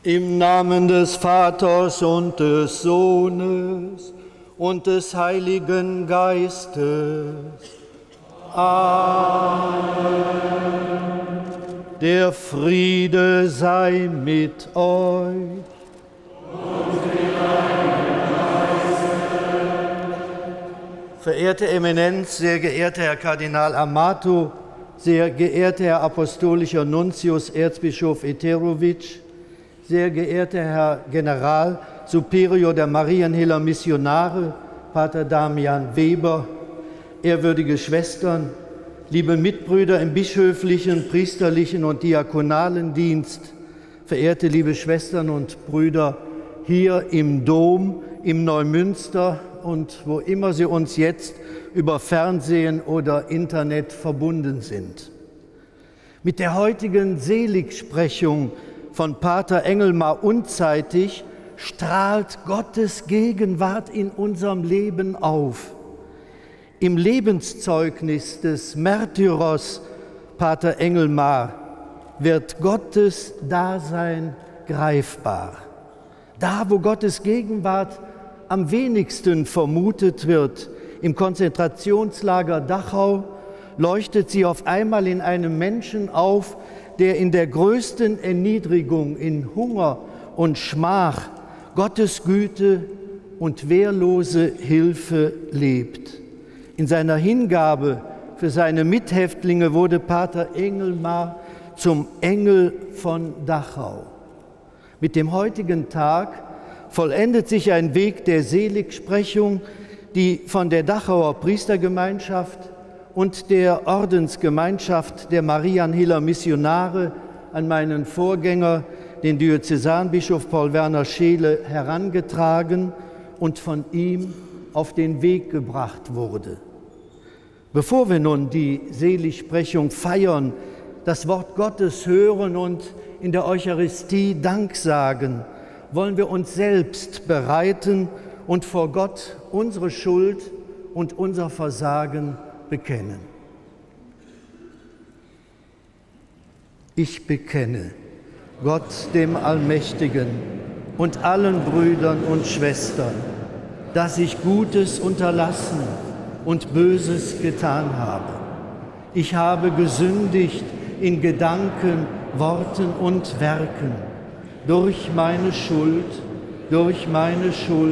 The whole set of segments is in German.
Im Namen des Vaters und des Sohnes und des Heiligen Geistes. Amen. Der Friede sei mit euch. Verehrte Eminenz, sehr geehrter Herr Kardinal Amato, sehr geehrter Herr Apostolischer Nuntius Erzbischof Eterovic, sehr geehrter Herr General Superior der Marienhiller Missionare, Pater Damian Weber, ehrwürdige Schwestern, liebe Mitbrüder im bischöflichen, priesterlichen und diakonalen Dienst, verehrte liebe Schwestern und Brüder hier im Dom, im Neumünster und wo immer Sie uns jetzt über Fernsehen oder Internet verbunden sind. Mit der heutigen Seligsprechung von Pater Engelmar unzeitig strahlt Gottes Gegenwart in unserem Leben auf. Im Lebenszeugnis des Märtyrers Pater Engelmar wird Gottes Dasein greifbar. Da, wo Gottes Gegenwart am wenigsten vermutet wird, im Konzentrationslager Dachau, leuchtet sie auf einmal in einem Menschen auf, der in der größten Erniedrigung, in Hunger und Schmach, Gottes Güte und wehrlose Hilfe lebt. In seiner Hingabe für seine Mithäftlinge wurde Pater Engelmar zum Engel von Dachau. Mit dem heutigen Tag vollendet sich ein Weg der Seligsprechung, die von der Dachauer Priestergemeinschaft und der Ordensgemeinschaft der Marienhiller Missionare an meinen Vorgänger, den Diözesanbischof Paul Werner Scheele, herangetragen und von ihm auf den Weg gebracht wurde. Bevor wir nun die Seligsprechung feiern, das Wort Gottes hören und in der Eucharistie Dank sagen, wollen wir uns selbst bereiten und vor Gott unsere Schuld und unser Versagen bekennen. Ich bekenne Gott, dem Allmächtigen, und allen Brüdern und Schwestern, dass ich Gutes unterlassen und Böses getan habe. Ich habe gesündigt in Gedanken, Worten und Werken, durch meine Schuld, durch meine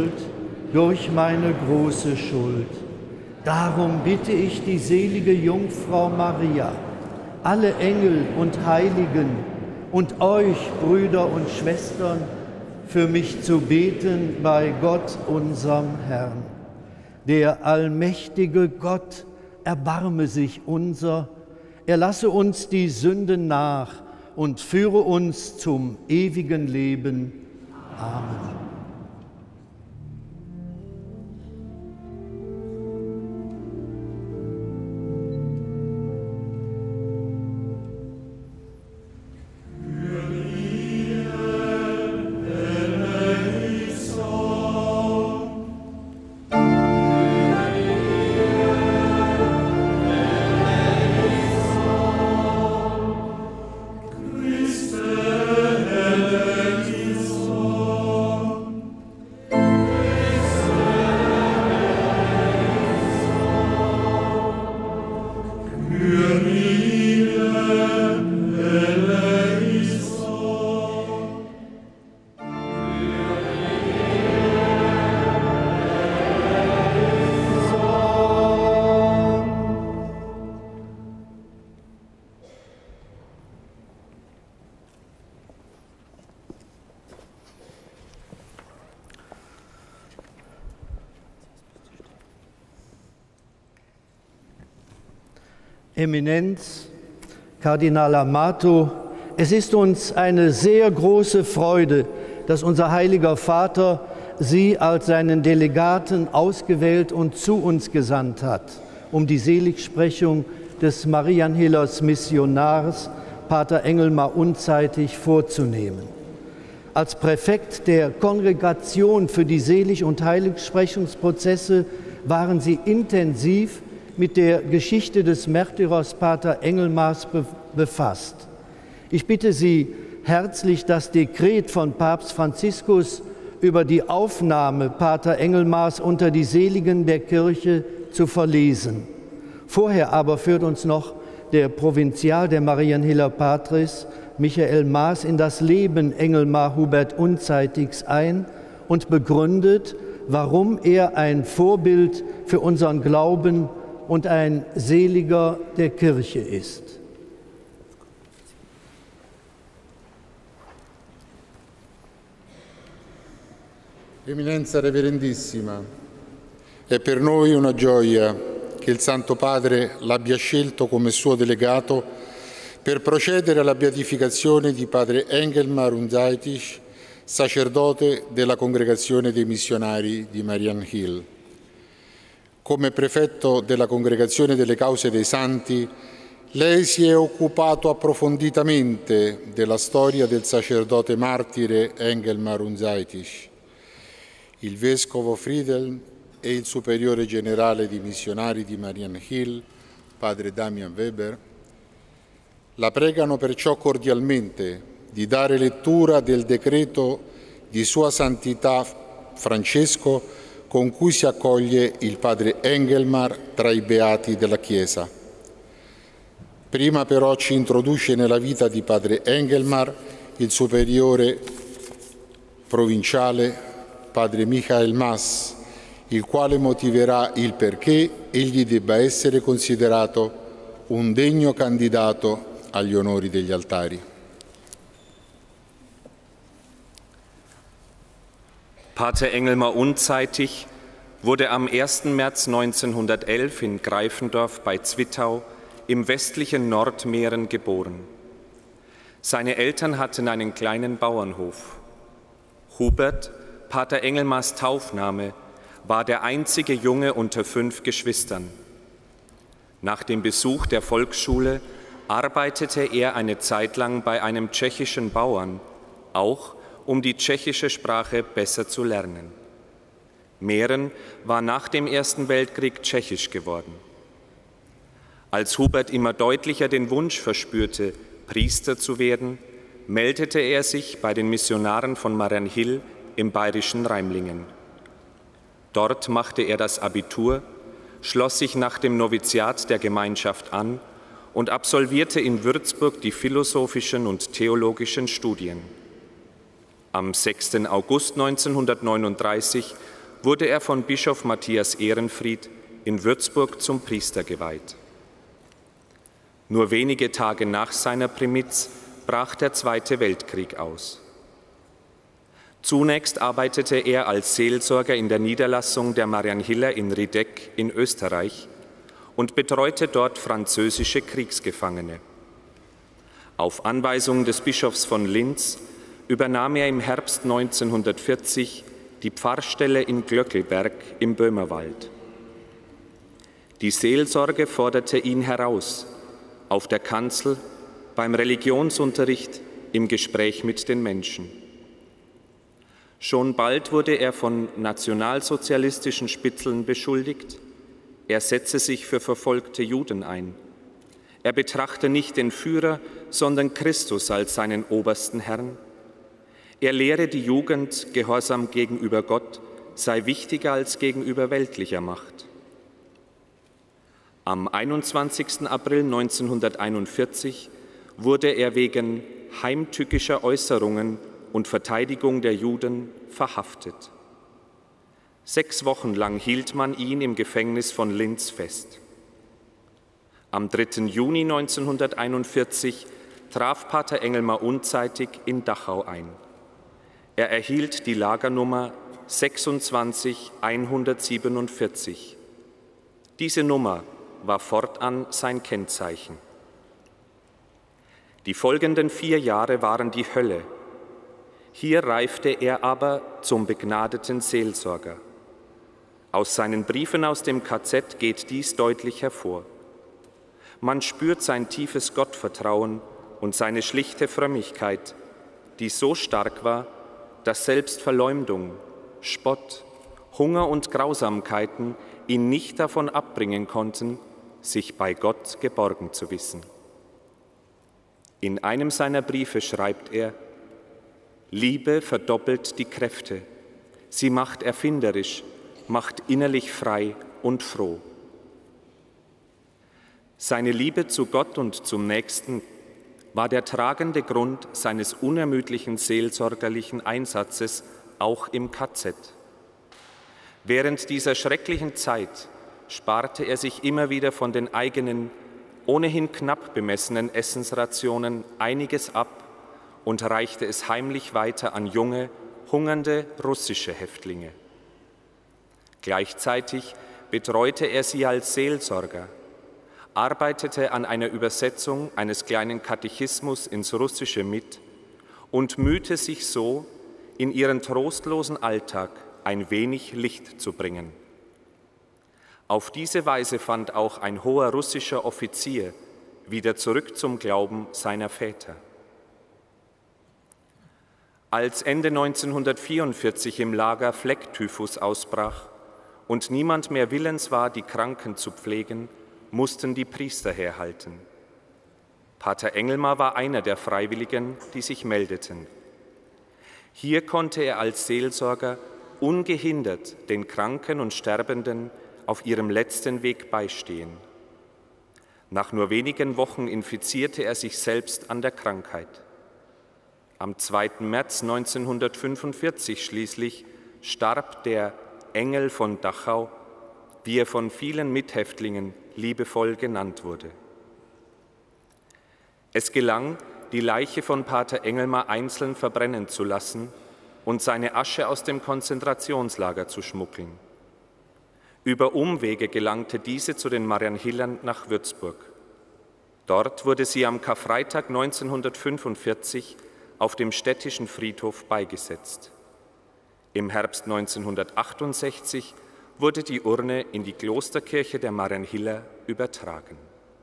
große Schuld. Darum bitte ich die selige Jungfrau Maria, alle Engel und Heiligen und euch, Brüder und Schwestern, für mich zu beten bei Gott, unserem Herrn. Der allmächtige Gott erbarme sich unser, er lasse uns die Sünden nach und führe uns zum ewigen Leben. Amen. Eminenz, Kardinal Amato, es ist uns eine sehr große Freude, dass unser heiliger Vater Sie als seinen Delegaten ausgewählt und zu uns gesandt hat, um die Seligsprechung des Marienhillers Missionars Pater Engelmar unzeitig vorzunehmen. Als Präfekt der Kongregation für die Selig- und Heiligsprechungsprozesse waren Sie intensiv mit der Geschichte des Märtyrers Pater Engelmars befasst. Ich bitte Sie, herzlich das Dekret von Papst Franziskus über die Aufnahme Pater Engelmars unter die Seligen der Kirche zu verlesen. Vorher aber führt uns noch der Provinzial der Marienhiller Patris, Michael Maas, in das Leben Engelmar Hubert Unzeitigs ein und begründet, warum er ein Vorbild für unseren Glauben und ein Seliger der Kirche ist. Eminenza Reverendissima, è per noi una gioia che il Santo Padre l'abbia scelto come suo delegato per procedere alla beatificazione di Padre Engelmar Unzaitis, sacerdote della Congregazione dei Missionari di Marianhill. Come prefetto della Congregazione delle Cause dei Santi, lei si è occupato approfonditamente della storia del sacerdote martire Engelmar Unzaitis. Il vescovo Friedel e il superiore generale di missionari di Marianhill, padre Damian Weber, la pregano perciò cordialmente di dare lettura del decreto di Sua Santità Francesco con cui si accoglie il padre Engelmar tra i beati della Chiesa. Prima però ci introduce nella vita di padre Engelmar il superiore provinciale padre Michael Maas, il quale motiverà il perché egli debba essere considerato un degno candidato agli onori degli altari. Pater Engelmar Unzeitig wurde am 1. März 1911 in Greifendorf bei Zwittau im westlichen Nordmähren geboren. Seine Eltern hatten einen kleinen Bauernhof. Hubert, Pater Engelmars Taufname, war der einzige Junge unter 5 Geschwistern. Nach dem Besuch der Volksschule arbeitete er eine Zeit lang bei einem tschechischen Bauern, auch um die tschechische Sprache besser zu lernen. Mähren war nach dem Ersten Weltkrieg tschechisch geworden. Als Hubert immer deutlicher den Wunsch verspürte, Priester zu werden, meldete er sich bei den Missionaren von Marianhill im bayerischen Reimlingen. Dort machte er das Abitur, schloss sich nach dem Noviziat der Gemeinschaft an und absolvierte in Würzburg die philosophischen und theologischen Studien. Am 6. August 1939 wurde er von Bischof Matthias Ehrenfried in Würzburg zum Priester geweiht. Nur wenige Tage nach seiner Primiz brach der Zweite Weltkrieg aus. Zunächst arbeitete er als Seelsorger in der Niederlassung der Marianhiller in Riedeck in Österreich und betreute dort französische Kriegsgefangene. Auf Anweisung des Bischofs von Linz übernahm er im Herbst 1940 die Pfarrstelle in Glöckelberg im Böhmerwald. Die Seelsorge forderte ihn heraus, auf der Kanzel, beim Religionsunterricht, im Gespräch mit den Menschen. Schon bald wurde er von nationalsozialistischen Spitzeln beschuldigt. Er setze sich für verfolgte Juden ein. Er betrachte nicht den Führer, sondern Christus als seinen obersten Herrn. Er lehre die Jugend, Gehorsam gegenüber Gott sei wichtiger als gegenüber weltlicher Macht. Am 21. April 1941 wurde er wegen heimtückischer Äußerungen und Verteidigung der Juden verhaftet. 6 Wochen lang hielt man ihn im Gefängnis von Linz fest. Am 3. Juni 1941 traf Pater Engelmar Unzeitig in Dachau ein. Er erhielt die Lagernummer 26147. Diese Nummer war fortan sein Kennzeichen. Die folgenden 4 Jahre waren die Hölle. Hier reifte er aber zum begnadeten Seelsorger. Aus seinen Briefen aus dem KZ geht dies deutlich hervor. Man spürt sein tiefes Gottvertrauen und seine schlichte Frömmigkeit, die so stark war, dass selbst Verleumdung, Spott, Hunger und Grausamkeiten ihn nicht davon abbringen konnten, sich bei Gott geborgen zu wissen. In einem seiner Briefe schreibt er: Liebe verdoppelt die Kräfte, sie macht erfinderisch, macht innerlich frei und froh. Seine Liebe zu Gott und zum Nächsten war der tragende Grund seines unermüdlichen seelsorgerlichen Einsatzes auch im KZ. Während dieser schrecklichen Zeit sparte er sich immer wieder von den eigenen, ohnehin knapp bemessenen Essensrationen einiges ab und reichte es heimlich weiter an junge, hungernde russische Häftlinge. Gleichzeitig betreute er sie als Seelsorger, arbeitete an einer Übersetzung eines kleinen Katechismus ins Russische mit und mühte sich so, in ihren trostlosen Alltag ein wenig Licht zu bringen. Auf diese Weise fand auch ein hoher russischer Offizier wieder zurück zum Glauben seiner Väter. Als Ende 1944 im Lager Flecktyphus ausbrach und niemand mehr willens war, die Kranken zu pflegen, mussten die Priester herhalten. Pater Engelmar war einer der Freiwilligen, die sich meldeten. Hier konnte er als Seelsorger ungehindert den Kranken und Sterbenden auf ihrem letzten Weg beistehen. Nach nur wenigen Wochen infizierte er sich selbst an der Krankheit. Am 2. März 1945 schließlich starb der Engel von Dachau, wie er von vielen Mithäftlingen liebevoll genannt wurde. Es gelang, die Leiche von Pater Engelmar einzeln verbrennen zu lassen und seine Asche aus dem Konzentrationslager zu schmuggeln. Über Umwege gelangte diese zu den Marianhillern nach Würzburg. Dort wurde sie am Karfreitag 1945 auf dem städtischen Friedhof beigesetzt. Im Herbst 1968 wurde die Urne in die Klosterkirche der Marianhiller übertragen.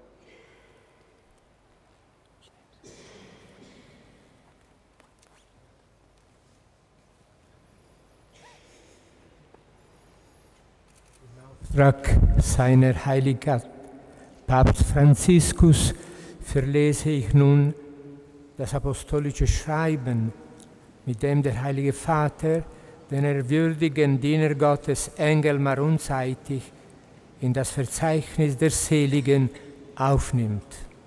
Im Auftrag seiner Heiligkeit Papst Franziskus verlese ich nun das apostolische Schreiben, mit dem der Heilige Vater den ehrwürdigen Diener Gottes Engelmar unzeitig in das Verzeichnis der Seligen aufnimmt.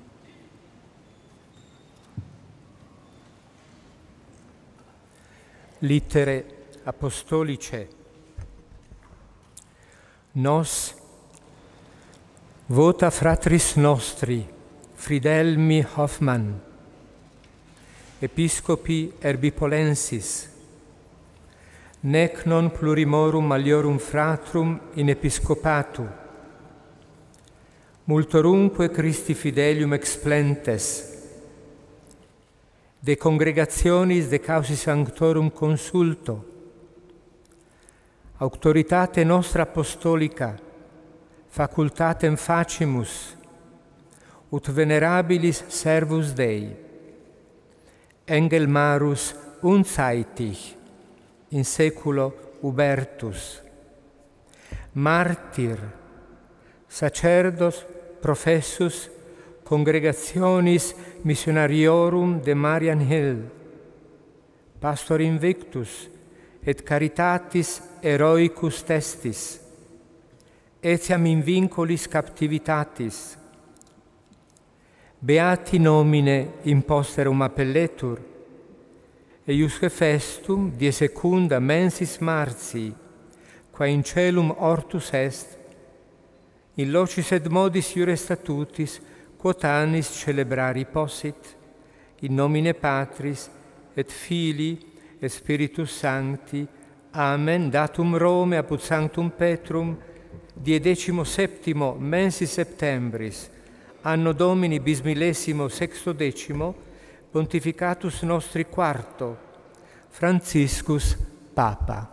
Littere Apostolice. Nos, vota fratris nostri, Fridelmi Hoffmann, Episcopi Erbipolensis, nec non plurimorum maliorum fratrum in episcopatu, multorumque Christi fidelium explentes, de congregationis de causi sanctorum consulto, auctoritate nostra apostolica, facultatem facimus, ut venerabilis servus Dei, Engelmarus unzeitig, in seculo Hubertus, martyr, sacerdos professus congregationis missionariorum de Marianhill, pastor invictus et caritatis heroicus testis, etiam in vinculis captivitatis, beati nomine imposterum appelletur, eiusque festum die secunda mensis martii, qua in celum ortus est, in locis et modis iure statutis, quod annis celebrari possit, in nomine Patris et Filii et Spiritus Sancti. Amen. Datum Rome apud Sanctum Petrum, die 17º mensis septembris, anno Domini bismillesimo sextodecimo, Pontificatus nostri quarto, Franciscus Papa.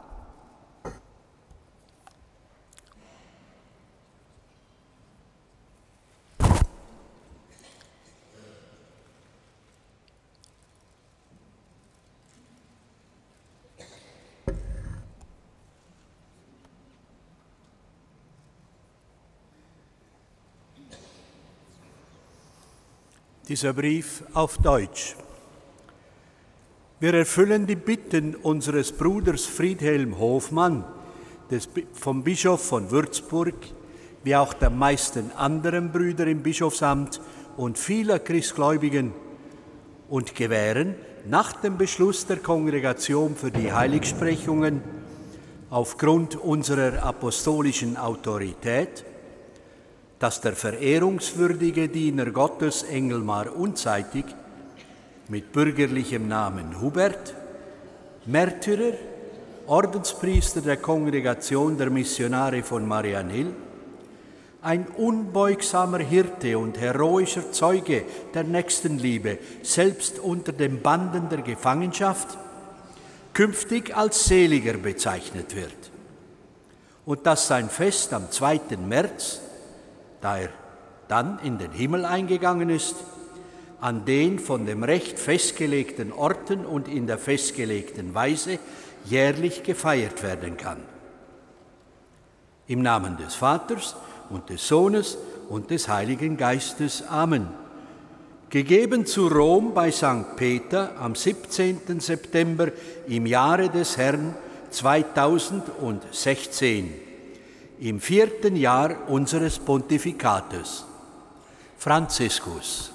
Dieser Brief auf Deutsch. Wir erfüllen die Bitten unseres Bruders Friedhelm Hofmann, vom Bischof von Würzburg, wie auch der meisten anderen Brüder im Bischofsamt und vieler Christgläubigen, und gewähren nach dem Beschluss der Kongregation für die Heiligsprechungen aufgrund unserer apostolischen Autorität, dass der verehrungswürdige Diener Gottes Engelmar Unzeitig mit bürgerlichem Namen Hubert, Märtyrer, Ordenspriester der Kongregation der Missionare von Marianhill, ein unbeugsamer Hirte und heroischer Zeuge der Nächstenliebe, selbst unter den Banden der Gefangenschaft, künftig als Seliger bezeichnet wird. Und dass sein Fest am 2. März, da er dann in den Himmel eingegangen ist, an den von dem Recht festgelegten Orten und in der festgelegten Weise jährlich gefeiert werden kann. Im Namen des Vaters und des Sohnes und des Heiligen Geistes. Amen. Gegeben zu Rom bei St. Peter am 17. September im Jahre des Herrn 2016, im 4. Jahr unseres Pontifikates. Franziskus.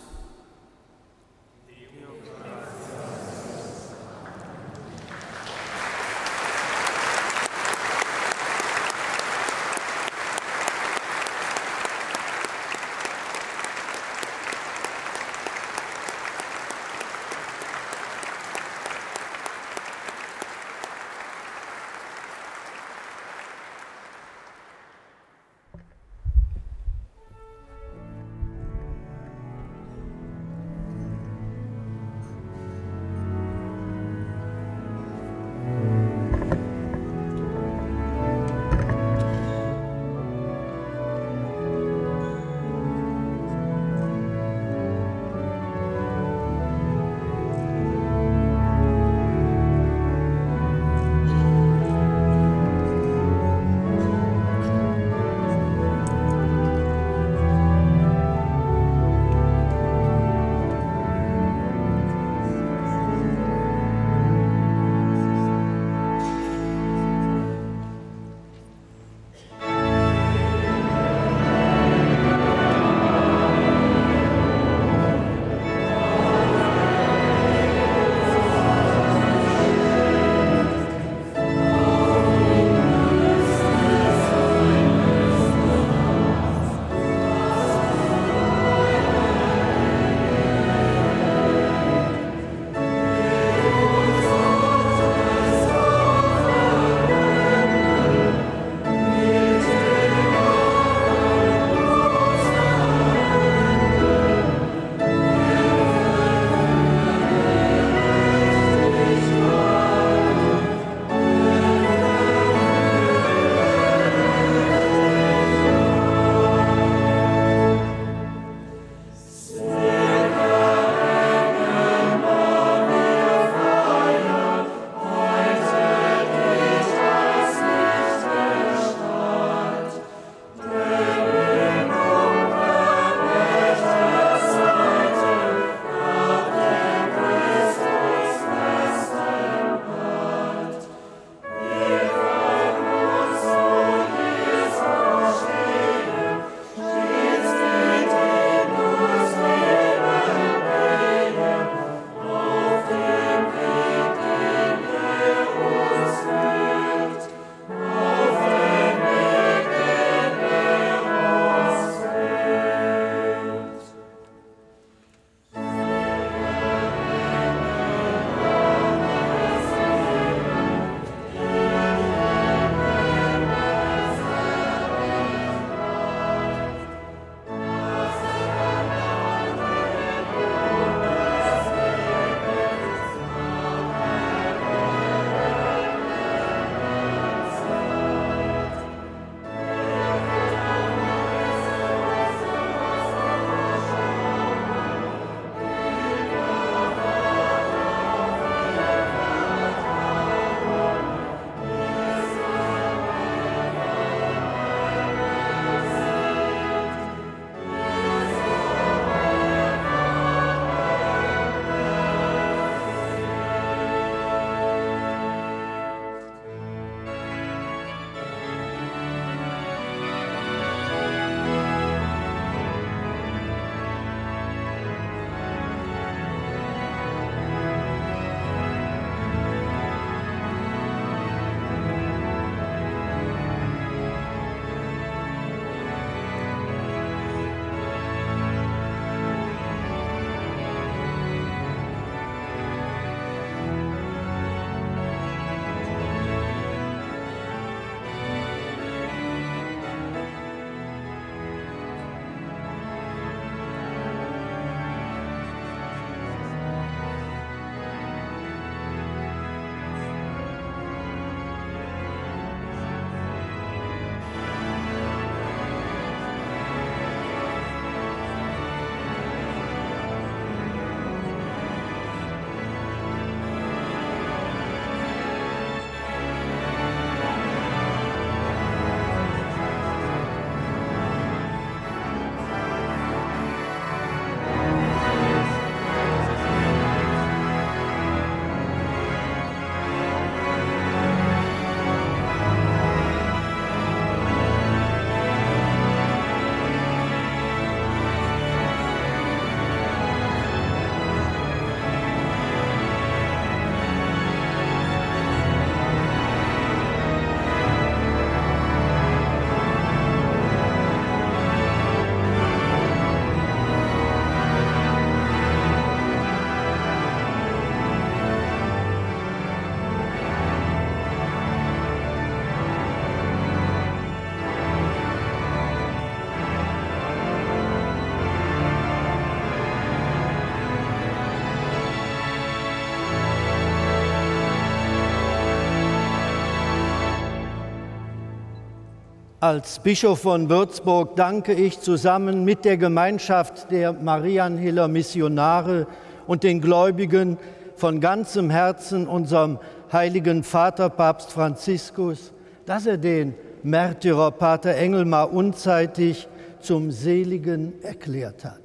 Als Bischof von Würzburg danke ich zusammen mit der Gemeinschaft der Marianhiller Missionare und den Gläubigen von ganzem Herzen unserem heiligen Vater Papst Franziskus, dass er den Märtyrer Pater Engelmar unzeitig zum Seligen erklärt hat.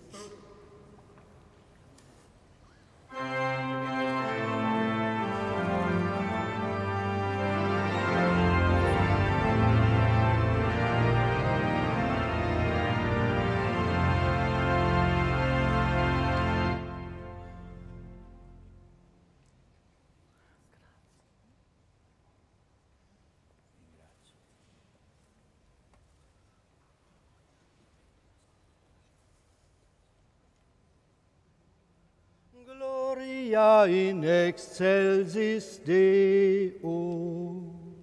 Gloria in excelsis Deo.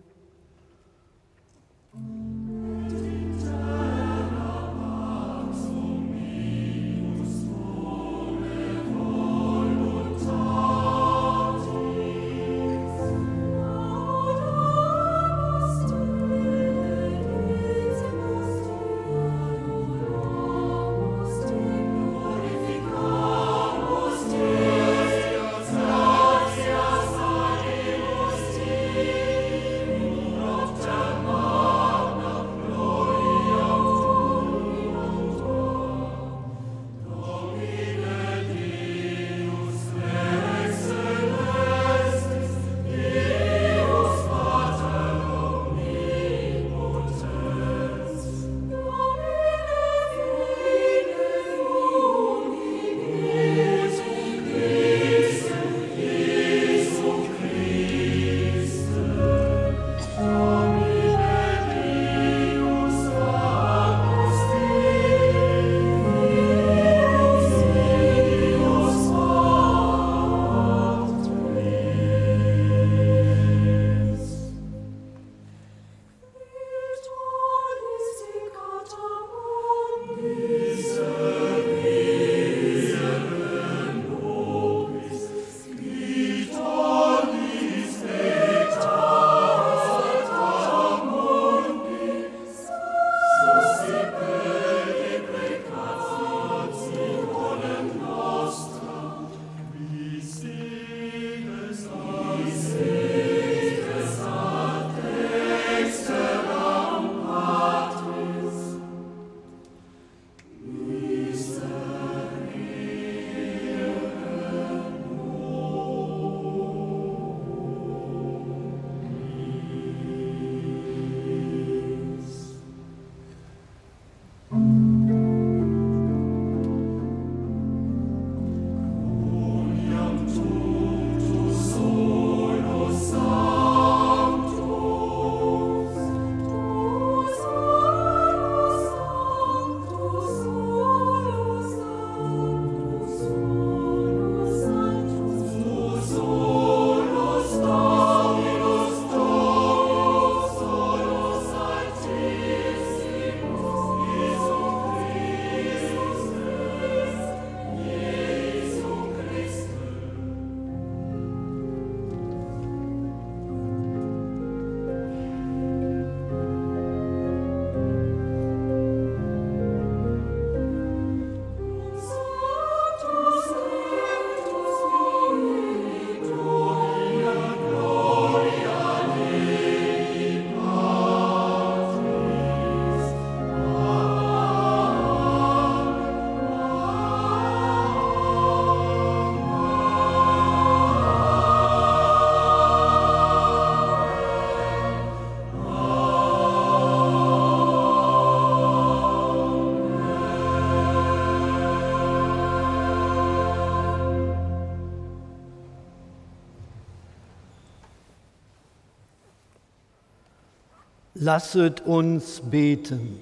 Lasset uns beten.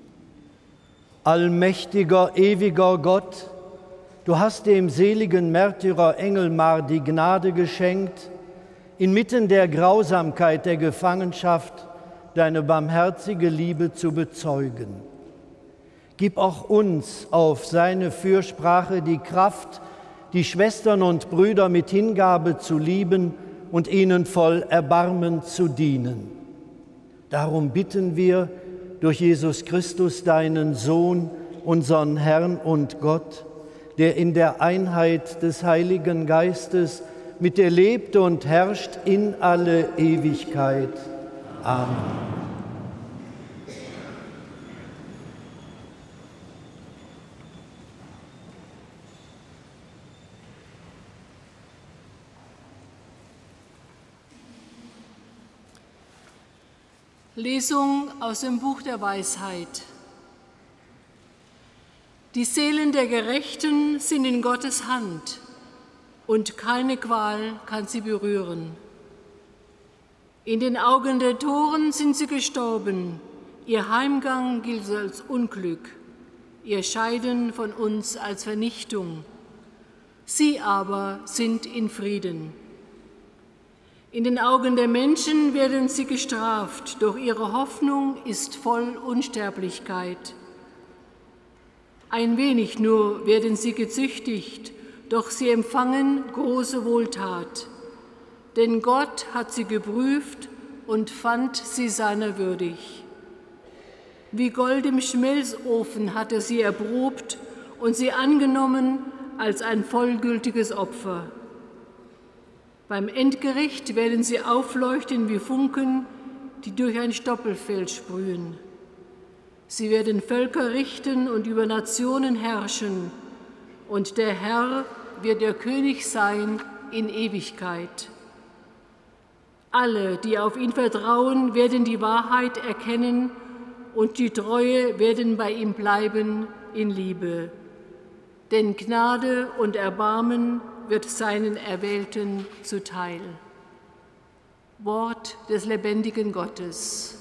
Allmächtiger, ewiger Gott, du hast dem seligen Märtyrer Engelmar die Gnade geschenkt, inmitten der Grausamkeit der Gefangenschaft deine barmherzige Liebe zu bezeugen. Gib auch uns auf seine Fürsprache die Kraft, die Schwestern und Brüder mit Hingabe zu lieben und ihnen voll Erbarmen zu dienen. Darum bitten wir durch Jesus Christus, deinen Sohn, unseren Herrn und Gott, der in der Einheit des Heiligen Geistes mit dir lebt und herrscht in alle Ewigkeit. Amen. Lesung aus dem Buch der Weisheit. Die Seelen der Gerechten sind in Gottes Hand, und keine Qual kann sie berühren. In den Augen der Toren sind sie gestorben, ihr Heimgang gilt als Unglück, ihr Scheiden von uns als Vernichtung. Sie aber sind in Frieden. In den Augen der Menschen werden sie gestraft, doch ihre Hoffnung ist voll Unsterblichkeit. Ein wenig nur werden sie gezüchtigt, doch sie empfangen große Wohltat. Denn Gott hat sie geprüft und fand sie seiner würdig. Wie Gold im Schmelzofen hat er sie erprobt und sie angenommen als ein vollgültiges Opfer. Beim Endgericht werden sie aufleuchten wie Funken, die durch ein Stoppelfeld sprühen. Sie werden Völker richten und über Nationen herrschen, und der Herr wird ihr König sein in Ewigkeit. Alle, die auf ihn vertrauen, werden die Wahrheit erkennen, und die Treue werden bei ihm bleiben in Liebe. Denn Gnade und Erbarmen wird seinen Erwählten zuteil. Wort des lebendigen Gottes.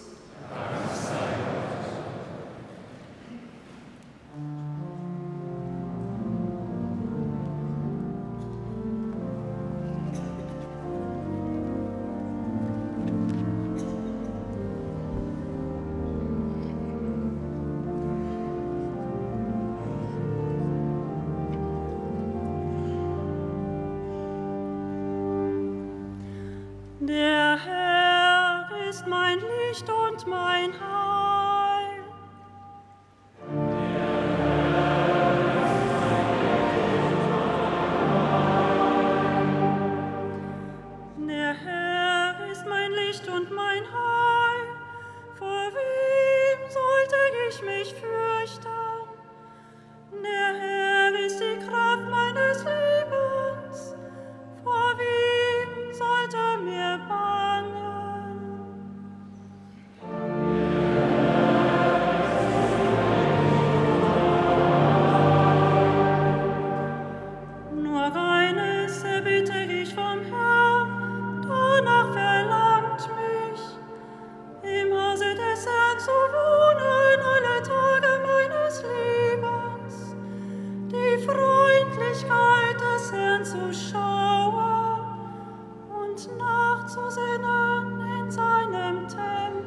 Der Herr ist mein Licht und mein Heil. Der Herr ist mein Licht und mein Heil. Vor wem sollte ich mich fürchten? Der Herr ist die Kraft meines Lebens. Vor wem sollte mir bangen? Nur eines erbitte ich vom Herrn, danach verlangt mich, im Hause des Herrn zu wohnen alle Tage meines Lebens, die Freundlichkeit des Herrn zu schauen und nachzusinnen in seinem Tempel.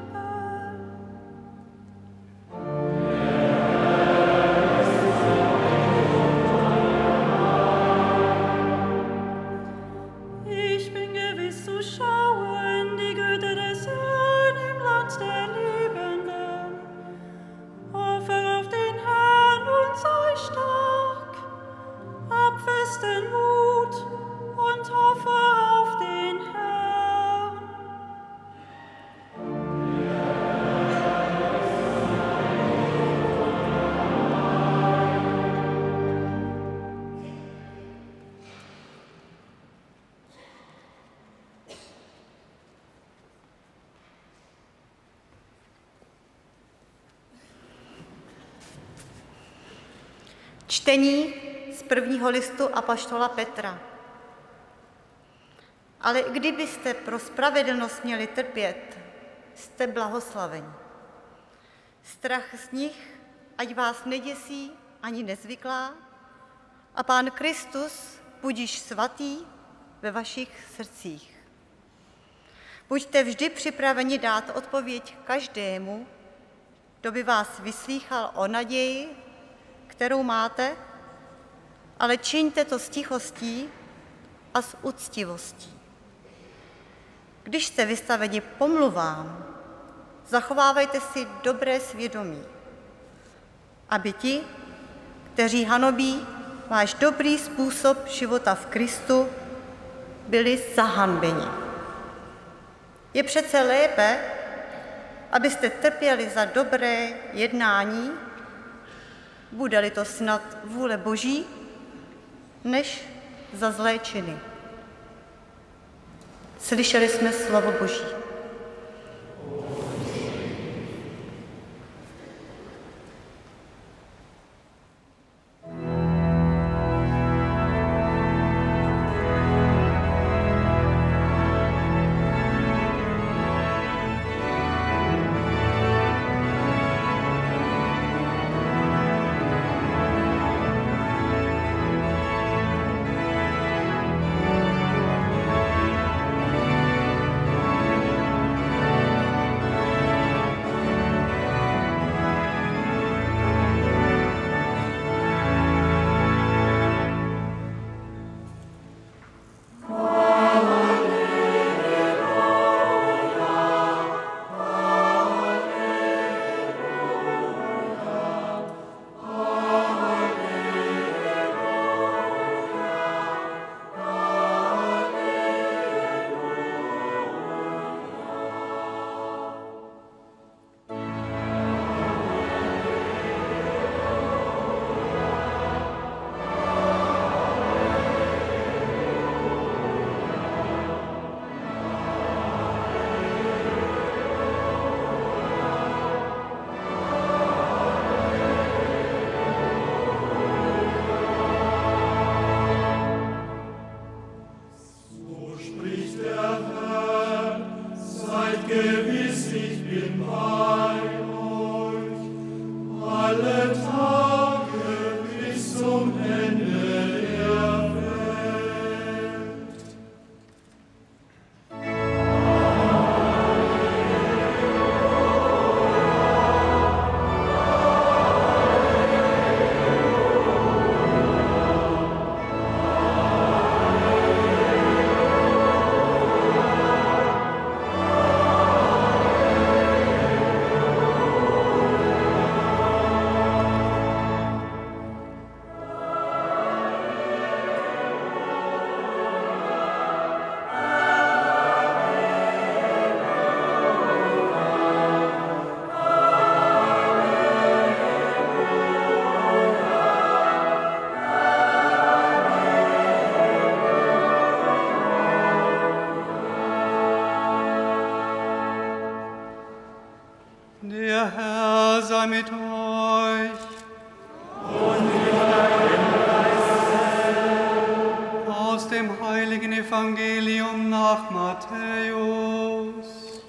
Ich bin gewiss zu schauen die Güte des Herrn im Land der Lebenden. Hoffe auf den Herrn und sei stark, hab festen Mut und hoffe auf den Herrn. Čtení z prvního listu apoštola Petra. Ale i kdybyste pro spravedlnost měli trpět, jste blahoslaveni. Strach z nich, ať vás neděsí ani nezvyklá, a Pán Kristus budiž svatý ve vašich srdcích. Buďte vždy připraveni dát odpověď každému, kdo by vás vyslýchal o naději, kterou máte, ale čiňte to s tichostí a s úctivostí. Když jste vystaveni pomluvám, zachovávejte si dobré svědomí, aby ti, kteří hanobí váš dobrý způsob života v Kristu, byli zahanbeni. Je přece lépe, abyste trpěli za dobré jednání, bude-li to snad vůle Boží, než za zlé činy. Slyšeli jsme slovo Boží. mit euch. Und mit deinem Geiste. Aus dem heiligen Evangelium nach Matthäus.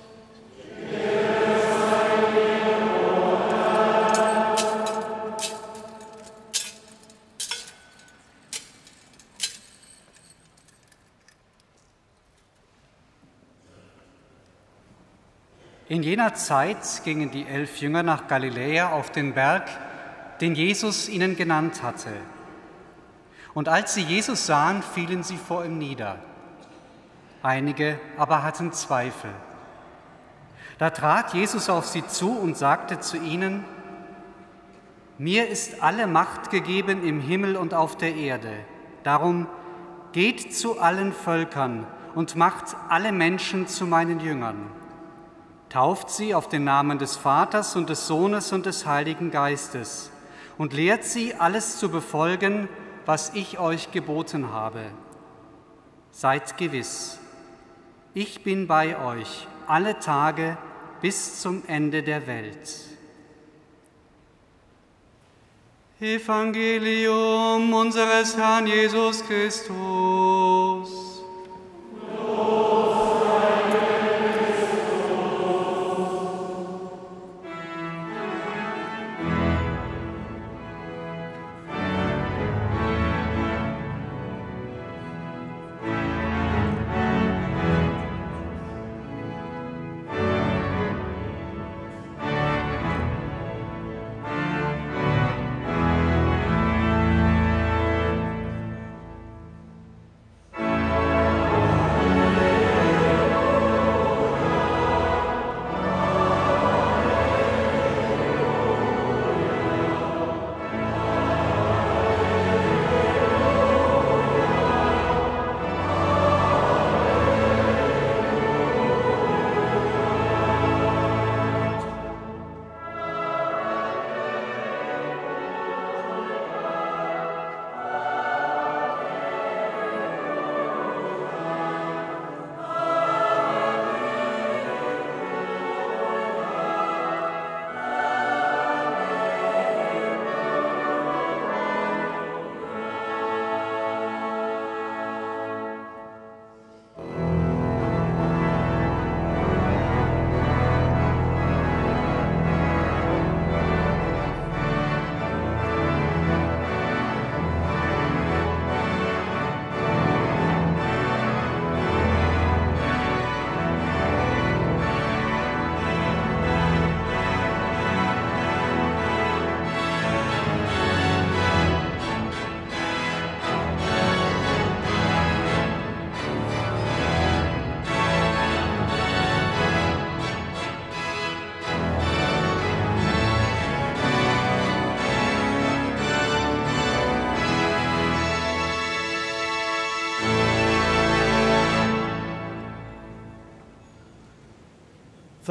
In jener Zeit gingen die 11 Jünger nach Galiläa auf den Berg, den Jesus ihnen genannt hatte. Und als sie Jesus sahen, fielen sie vor ihm nieder. Einige aber hatten Zweifel. Da trat Jesus auf sie zu und sagte zu ihnen: Mir ist alle Macht gegeben im Himmel und auf der Erde. Darum geht zu allen Völkern und macht alle Menschen zu meinen Jüngern. Tauft sie auf den Namen des Vaters und des Sohnes und des Heiligen Geistes und lehrt sie, alles zu befolgen, was ich euch geboten habe. Seid gewiss, ich bin bei euch alle Tage bis zum Ende der Welt. Evangelium unseres Herrn Jesus Christus.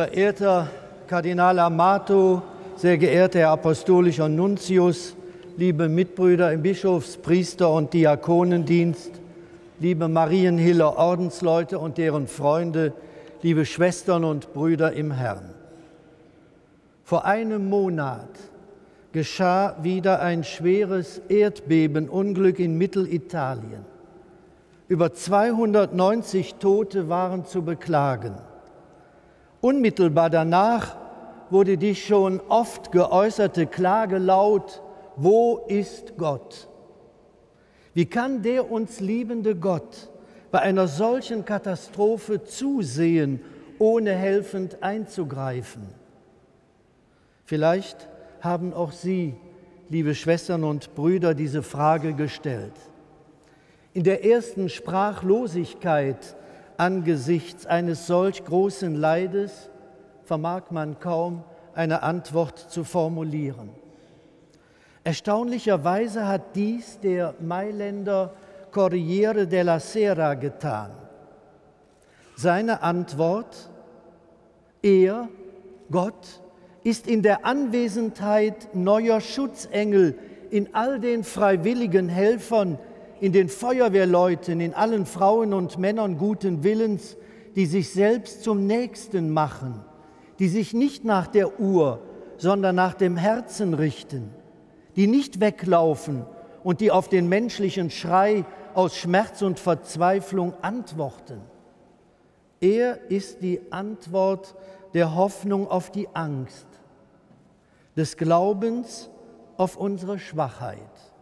Verehrter Kardinal Amato, sehr geehrter Herr Apostolischer Nuntius, liebe Mitbrüder im Bischofs-, Priester- und Diakonendienst, liebe Marienhiller Ordensleute und deren Freunde, liebe Schwestern und Brüder im Herrn. Vor einem Monat geschah wieder ein schweres Erdbebenunglück in Mittelitalien. Über 290 Tote waren zu beklagen. Unmittelbar danach wurde die schon oft geäußerte Klage laut: Wo ist Gott? Wie kann der uns liebende Gott bei einer solchen Katastrophe zusehen, ohne helfend einzugreifen? Vielleicht haben auch Sie, liebe Schwestern und Brüder, diese Frage gestellt. In der ersten Sprachlosigkeit angesichts eines solch großen Leides vermag man kaum eine Antwort zu formulieren. Erstaunlicherweise hat dies der Mailänder Corriere della Sera getan. Seine Antwort: Er, Gott, ist in der Anwesenheit neuer Schutzengel in all den freiwilligen Helfern, in den Feuerwehrleuten, in allen Frauen und Männern guten Willens, die sich selbst zum Nächsten machen, die sich nicht nach der Uhr, sondern nach dem Herzen richten, die nicht weglaufen und die auf den menschlichen Schrei aus Schmerz und Verzweiflung antworten. Er ist die Antwort der Hoffnung auf die Angst, des Glaubens auf unsere Schwachheit.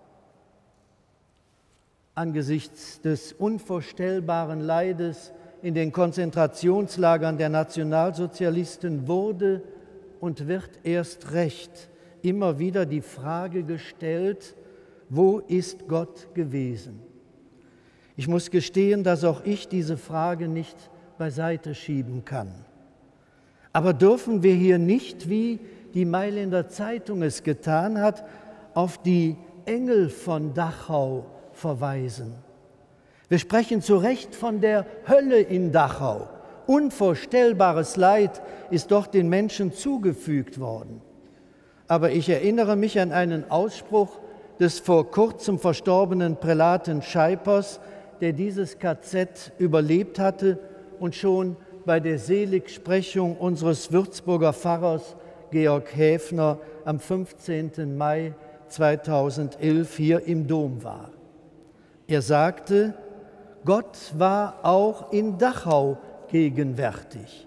Angesichts des unvorstellbaren Leides in den Konzentrationslagern der Nationalsozialisten wurde und wird erst recht immer wieder die Frage gestellt: Wo ist Gott gewesen? Ich muss gestehen, dass auch ich diese Frage nicht beiseite schieben kann. Aber dürfen wir hier nicht, wie die Mailänder Zeitung es getan hat, auf die Engel von Dachau verweisen? Wir sprechen zu Recht von der Hölle in Dachau. Unvorstellbares Leid ist dort den Menschen zugefügt worden. Aber ich erinnere mich an einen Ausspruch des vor kurzem verstorbenen Prälaten Scheipers, der dieses KZ überlebt hatte und schon bei der Seligsprechung unseres Würzburger Pfarrers Georg Häfner am 15. Mai 2011 hier im Dom war. Er sagte: Gott war auch in Dachau gegenwärtig.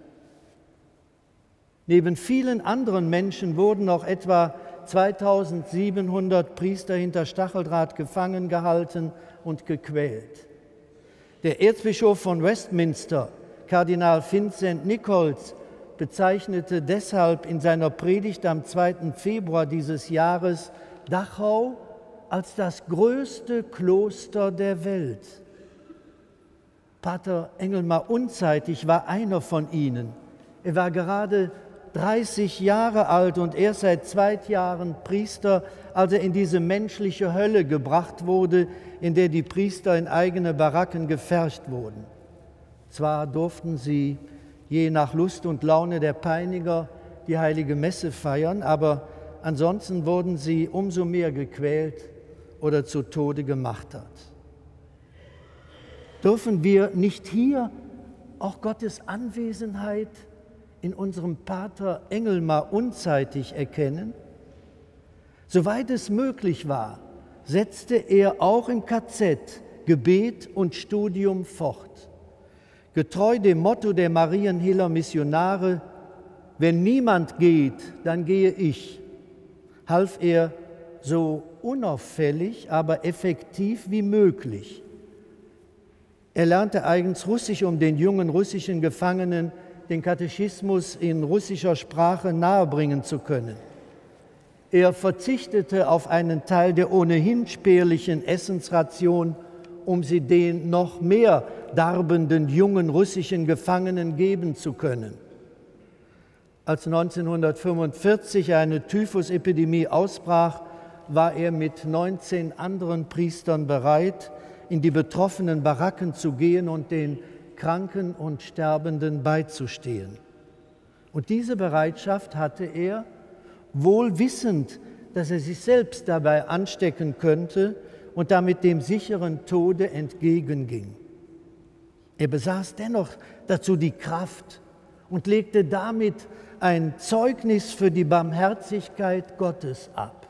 Neben vielen anderen Menschen wurden auch etwa 2700 Priester hinter Stacheldraht gefangen gehalten und gequält. Der Erzbischof von Westminster, Kardinal Vincent Nichols, bezeichnete deshalb in seiner Predigt am 2. Februar dieses Jahres Dachau als das größte Kloster der Welt. Pater Engelmar Unzeitig war einer von ihnen. Er war gerade 30 Jahre alt und erst seit 2 Jahren Priester, als er in diese menschliche Hölle gebracht wurde, in der die Priester in eigene Baracken gefercht wurden. Zwar durften sie je nach Lust und Laune der Peiniger die heilige Messe feiern, aber ansonsten wurden sie umso mehr gequält oder zu Tode gemartert. Dürfen wir nicht hier auch Gottes Anwesenheit in unserem Pater Engelmar Unzeitig erkennen? Soweit es möglich war, setzte er auch im KZ Gebet und Studium fort. Getreu dem Motto der Marienhiller Missionare: Wenn niemand geht, dann gehe ich, half er so unauffällig, aber effektiv wie möglich. Er lernte eigens Russisch, um den jungen russischen Gefangenen den Katechismus in russischer Sprache nahebringen zu können. Er verzichtete auf einen Teil der ohnehin spärlichen Essensration, um sie den noch mehr darbenden jungen russischen Gefangenen geben zu können. Als 1945 eine Typhusepidemie ausbrach, war er mit 19 anderen Priestern bereit, in die betroffenen Baracken zu gehen und den Kranken und Sterbenden beizustehen. Und diese Bereitschaft hatte er, wohl wissend, dass er sich selbst dabei anstecken könnte und damit dem sicheren Tode entgegenging. Er besaß dennoch dazu die Kraft und legte damit ein Zeugnis für die Barmherzigkeit Gottes ab.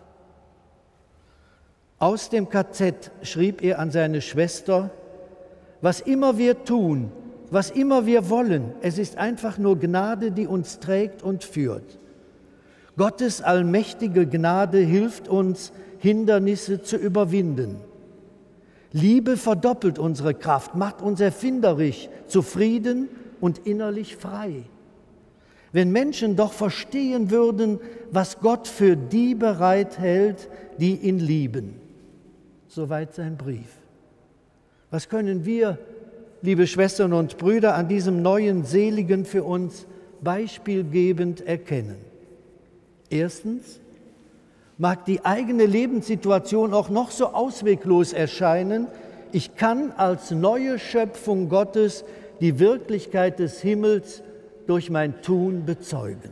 Aus dem KZ schrieb er an seine Schwester: Was immer wir tun, was immer wir wollen, es ist einfach nur Gnade, die uns trägt und führt. Gottes allmächtige Gnade hilft uns, Hindernisse zu überwinden. Liebe verdoppelt unsere Kraft, macht uns erfinderisch, zufrieden und innerlich frei. Wenn Menschen doch verstehen würden, was Gott für die bereithält, die ihn lieben. Soweit sein Brief. Was können wir, liebe Schwestern und Brüder, an diesem neuen Seligen für uns beispielgebend erkennen? Erstens, mag die eigene Lebenssituation auch noch so ausweglos erscheinen, ich kann als neue Schöpfung Gottes die Wirklichkeit des Himmels durch mein Tun bezeugen.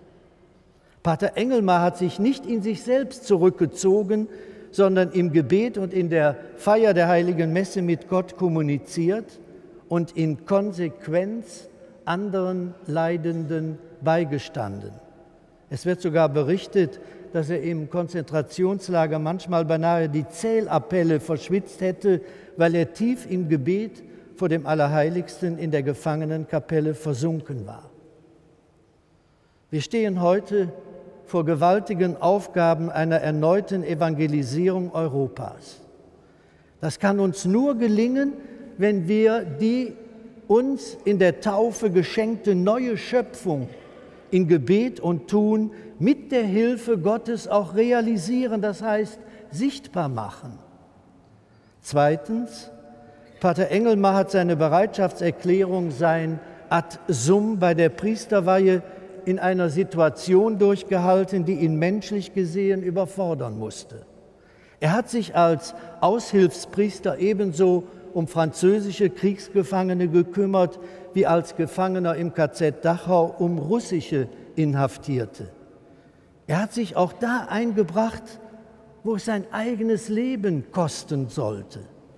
Pater Engelmar hat sich nicht in sich selbst zurückgezogen, sondern im Gebet und in der Feier der Heiligen Messe mit Gott kommuniziert und in Konsequenz anderen Leidenden beigestanden. Es wird sogar berichtet, dass er im Konzentrationslager manchmal beinahe die Zählappelle verschwitzt hätte, weil er tief im Gebet vor dem Allerheiligsten in der Gefangenenkapelle versunken war. Wir stehen heute vor gewaltigen Aufgaben einer erneuten Evangelisierung Europas. Das kann uns nur gelingen, wenn wir die uns in der Taufe geschenkte neue Schöpfung in Gebet und Tun mit der Hilfe Gottes auch realisieren, das heißt sichtbar machen. Zweitens, Pater Engelmar hat seine Bereitschaftserklärung, sein Ad sum bei der Priesterweihe in einer Situation durchgehalten, die ihn menschlich gesehen überfordern musste. Er hat sich als Aushilfspriester ebenso um französische Kriegsgefangene gekümmert, wie als Gefangener im KZ Dachau um russische Inhaftierte. Er hat sich auch da eingebracht, wo es sein eigenes Leben kosten sollte.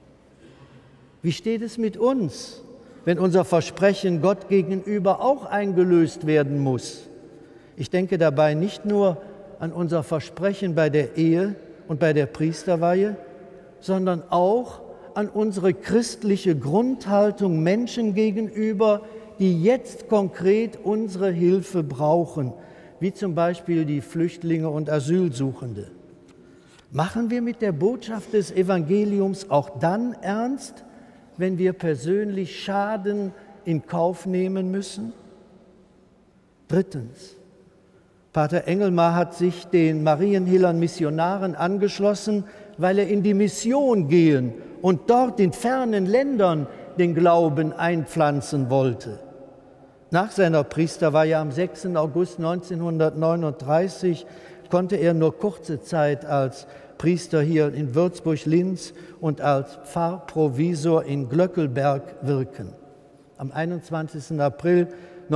Wie steht es mit uns, wenn unser Versprechen Gott gegenüber auch eingelöst werden muss? Ich denke dabei nicht nur an unser Versprechen bei der Ehe und bei der Priesterweihe, sondern auch an unsere christliche Grundhaltung Menschen gegenüber, die jetzt konkret unsere Hilfe brauchen, wie zum Beispiel die Flüchtlinge und Asylsuchende. Machen wir mit der Botschaft des Evangeliums auch dann ernst, wenn wir persönlich Schaden in Kauf nehmen müssen? Drittens, Pater Engelmar hat sich den Marienhillern Missionaren angeschlossen, weil er in die Mission gehen und dort in fernen Ländern den Glauben einpflanzen wollte. Nach seiner Priesterweihe am 6. August 1939 konnte er nur kurze Zeit als Priester hier in Würzburg-Linz und als Pfarrprovisor in Glöckelberg wirken. Am 21. April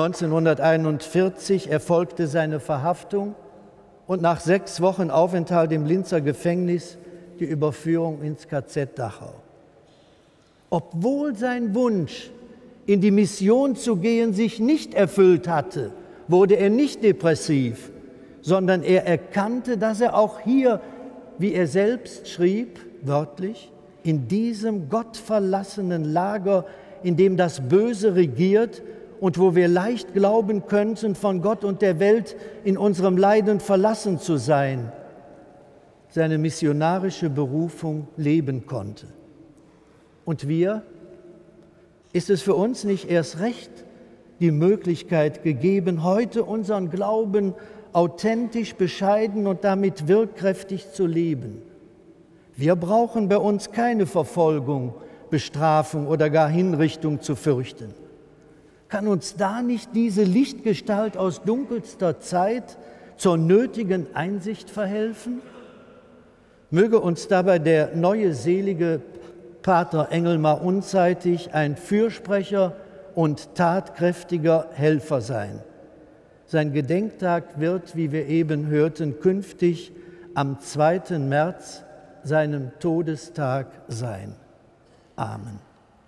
1941 erfolgte seine Verhaftung und nach 6 Wochen Aufenthalt im Linzer Gefängnis die Überführung ins KZ Dachau. Obwohl sein Wunsch, in die Mission zu gehen, sich nicht erfüllt hatte, wurde er nicht depressiv, sondern er erkannte, dass er auch hier, wie er selbst schrieb, wörtlich, in diesem gottverlassenen Lager, in dem das Böse regiert und wo wir leicht glauben könnten, von Gott und der Welt in unserem Leiden verlassen zu sein, seine missionarische Berufung leben konnte. Und wir? Ist es für uns nicht erst recht die Möglichkeit gegeben, heute unseren Glauben authentisch, bescheiden und damit wirkkräftig zu leben? Wir brauchen bei uns keine Verfolgung, Bestrafung oder gar Hinrichtung zu fürchten. Kann uns da nicht diese Lichtgestalt aus dunkelster Zeit zur nötigen Einsicht verhelfen? Möge uns dabei der neue selige Pater Engelmar unzeitig ein Fürsprecher und tatkräftiger Helfer sein. Sein Gedenktag wird, wie wir eben hörten, künftig am 2. März, seinem Todestag, sein. Amen.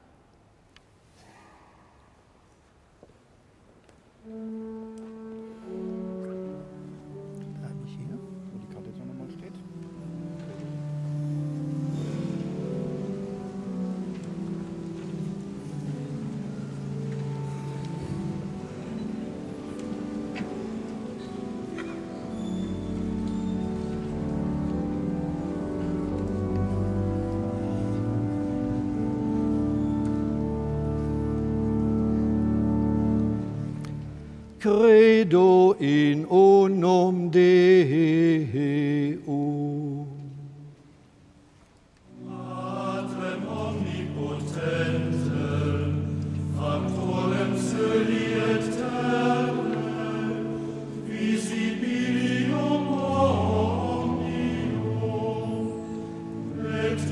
Credo in unum Deum. Patrem omnipotentem, factorem celie et terrae, visibilium omnium, et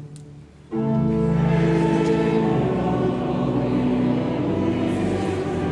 invisibilium.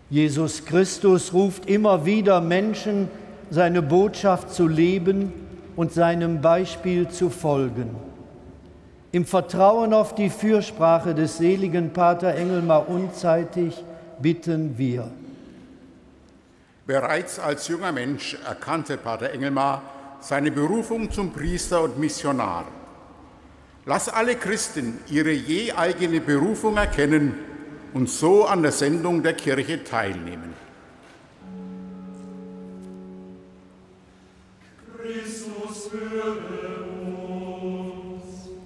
Jesus Christus ruft immer wieder Menschen, seine Botschaft zu leben und seinem Beispiel zu folgen. Im Vertrauen auf die Fürsprache des seligen Pater Engelmar Unzeitig bitten wir. Bereits als junger Mensch erkannte Pater Engelmar seine Berufung zum Priester und Missionar. Lass alle Christen ihre je eigene Berufung erkennen und so an der Sendung der Kirche teilnehmen. Christus, höre uns.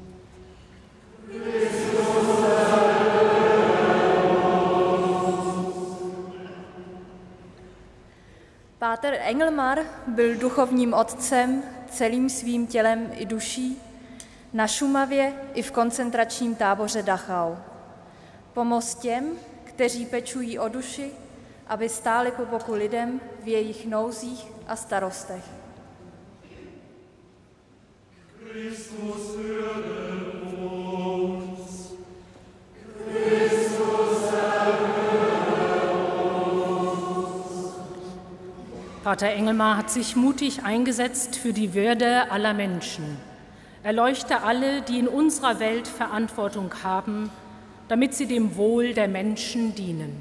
Páter Engelmar byl duchovním otcem celým svým tělem i duší na Šumavě i v koncentračním táboře Dachau. Pomoz těm, kteří pečují o duši, aby stáli po boku lidem v jejich nouzích a starostech. Christus, höre uns. Pater Engelmar hat sich mutig eingesetzt für die Würde aller Menschen. Erleuchte alle, die in unserer Welt Verantwortung haben, damit sie dem Wohl der Menschen dienen.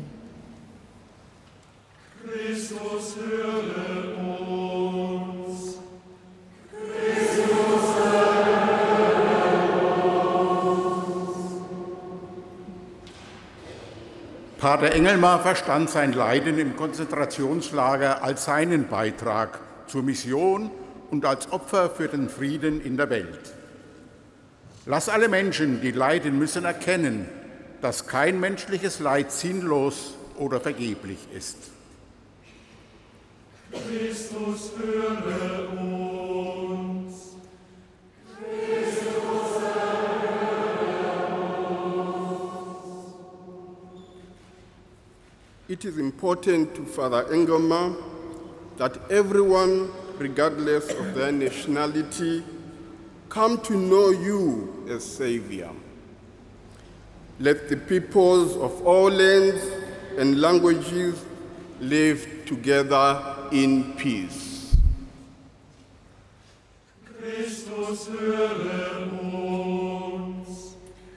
Christus, höre uns. Pater Engelmar verstand sein Leiden im Konzentrationslager als seinen Beitrag zur Mission und als Opfer für den Frieden in der Welt. Lass alle Menschen, die leiden müssen, erkennen, dass kein menschliches Leid sinnlos oder vergeblich ist. Christus, höre uns. It is important to Father Engelmar that everyone, regardless of their nationality, come to know you as Savior. Let the peoples of all lands and languages live together in peace. Christus, höre uns.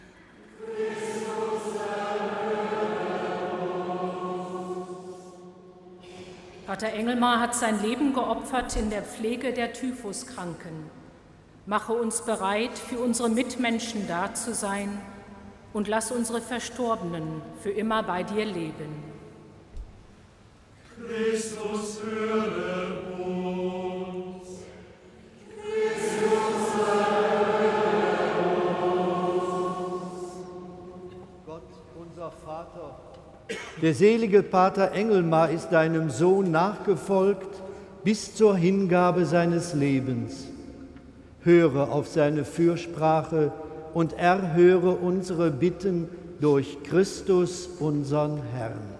Pater Engelmar hat sein Leben geopfert in der Pflege der Typhuskranken. Mache uns bereit, für unsere Mitmenschen da zu sein und lass unsere Verstorbenen für immer bei dir leben. Christus, höre uns. Gott, unser Vater, der selige Pater Engelmar ist deinem Sohn nachgefolgt bis zur Hingabe seines Lebens. Höre auf seine Fürsprache und erhöre unsere Bitten durch Christus, unseren Herrn.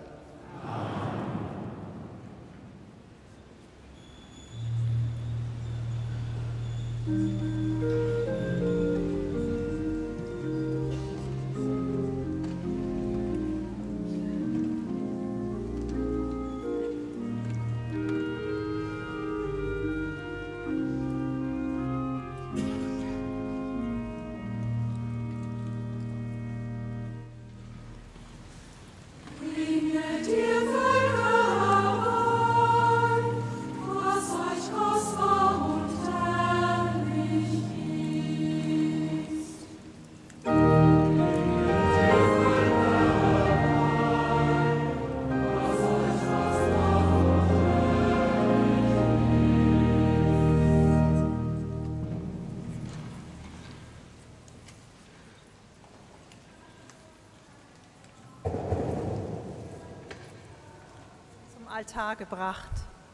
Altar gebracht.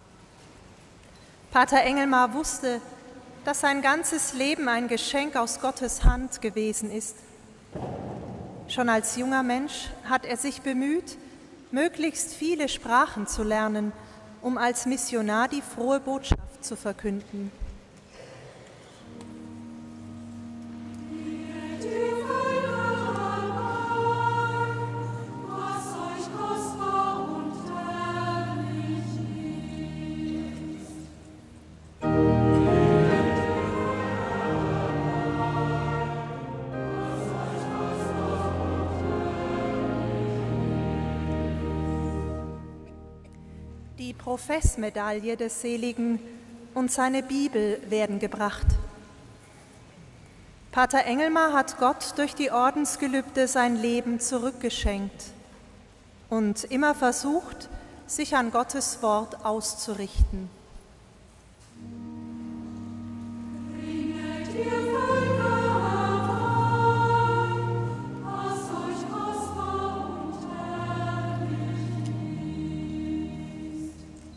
Pater Engelmar wusste, dass sein ganzes Leben ein Geschenk aus Gottes Hand gewesen ist. Schon als junger Mensch hat er sich bemüht, möglichst viele Sprachen zu lernen, um als Missionar die frohe Botschaft zu verkünden. Was euch kostbar und Die Professmedaille des Seligen und seine Bibel werden gebracht. Pater Engelmar hat Gott durch die Ordensgelübde sein Leben zurückgeschenkt und immer versucht, sich an Gottes Wort auszurichten. Bringet ihr Völker heran, was euch kostbar und herrlich ist.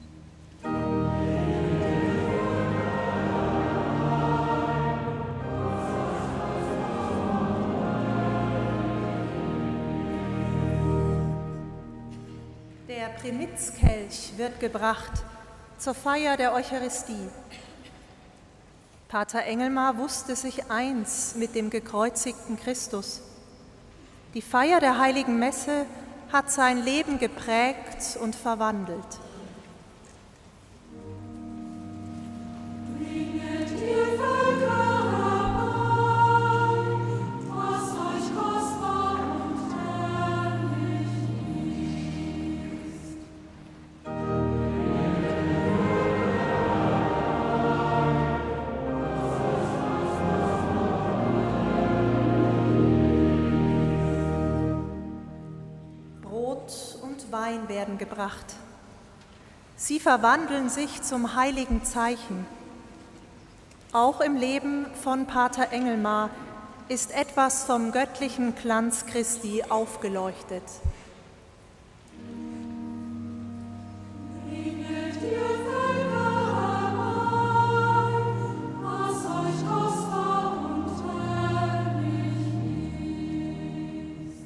Der Primitzkelch wird gebracht zur Feier der Eucharistie. Pater Engelmar wusste sich eins mit dem gekreuzigten Christus. Die Feier der Heiligen Messe hat sein Leben geprägt und verwandelt. Bringet ihr Völker heran, was euch kostbar und herrlich ist. Brot und Wein werden gebracht. Sie verwandeln sich zum heiligen Zeichen. Auch im Leben von Pater Engelmar ist etwas vom göttlichen Glanz Christi aufgeleuchtet. Bringet ihr Völker heran, was euch kostbar und herrlich ist.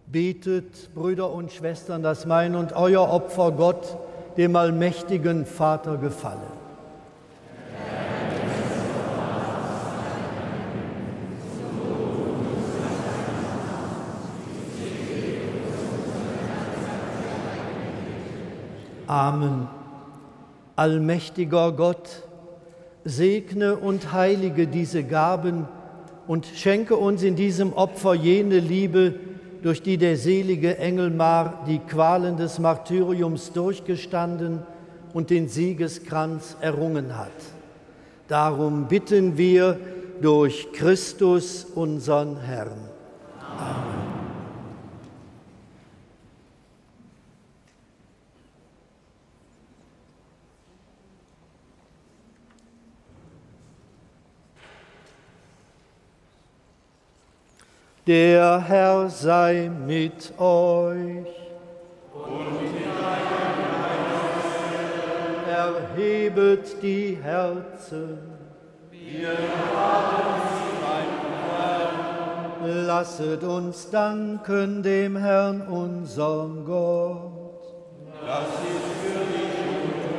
Betet, Brüder und Schwestern, dass mein und euer Opfer Gott, dem allmächtigen Vater, gefalle. Amen. Allmächtiger Gott, segne und heilige diese Gaben und schenke uns in diesem Opfer jene Liebe, durch die der selige Engelmar die Qualen des Martyriums durchgestanden und den Siegeskranz errungen hat. Darum bitten wir durch Christus, unseren Herrn. Amen. Der Herr sei mit euch. Und mit deinem Geist. Erhebet die Herzen. Wir haben sie beim Herrn. Lasset uns danken dem Herrn, unserem Gott. Das ist würdig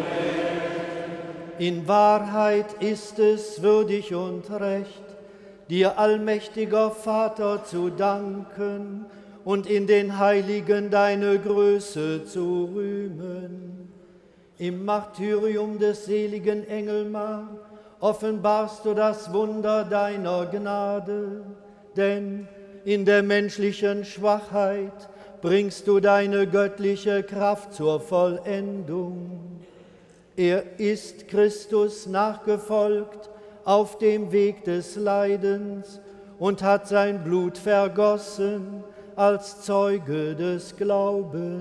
und recht. In Wahrheit ist es würdig und recht, dir, allmächtiger Vater, zu danken und in den Heiligen deine Größe zu rühmen. Im Martyrium des seligen Engelmar offenbarst du das Wunder deiner Gnade, denn in der menschlichen Schwachheit bringst du deine göttliche Kraft zur Vollendung. Er ist Christus nachgefolgt auf dem Weg des Leidens und hat sein Blut vergossen als Zeuge des Glaubens.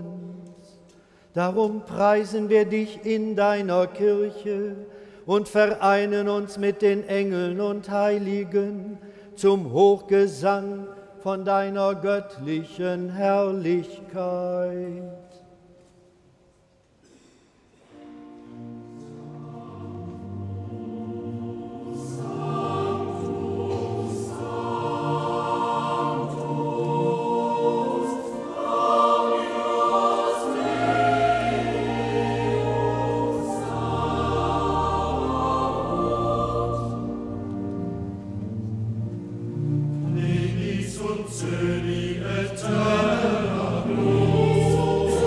Darum preisen wir dich in deiner Kirche und vereinen uns mit den Engeln und Heiligen zum Hochgesang von deiner göttlichen Herrlichkeit. Legis und Söni eterna gloria.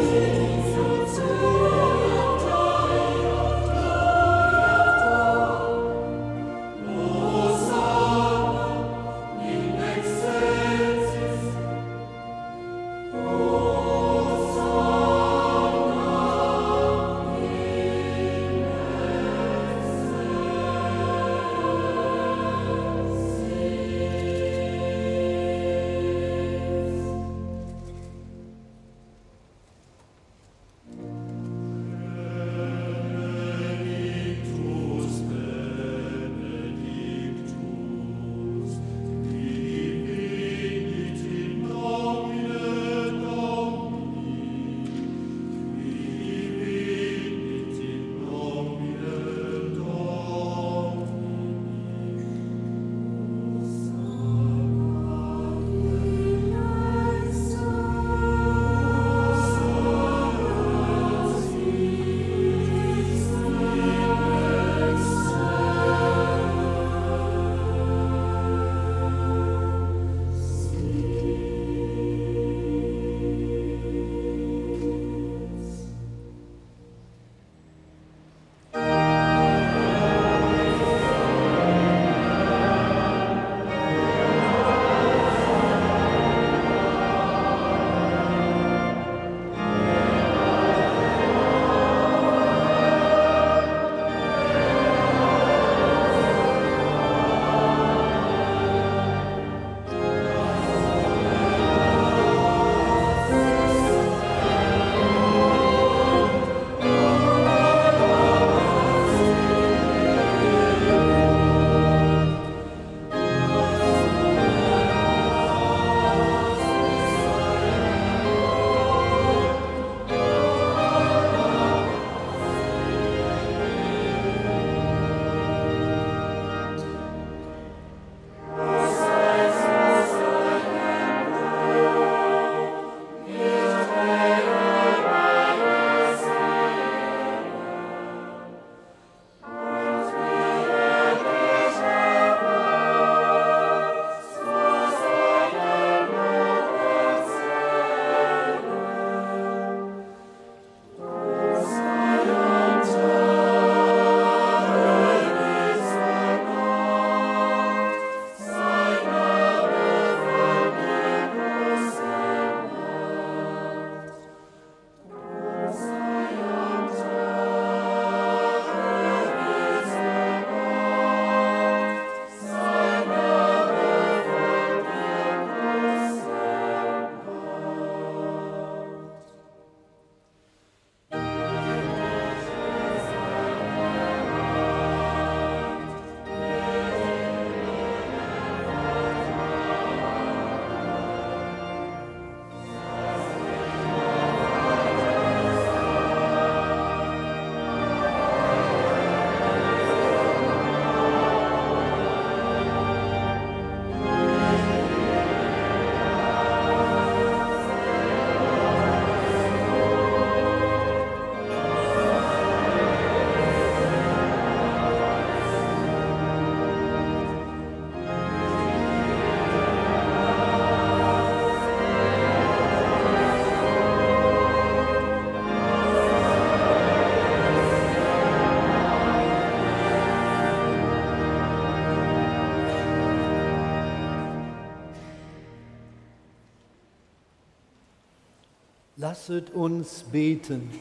Lasset uns beten.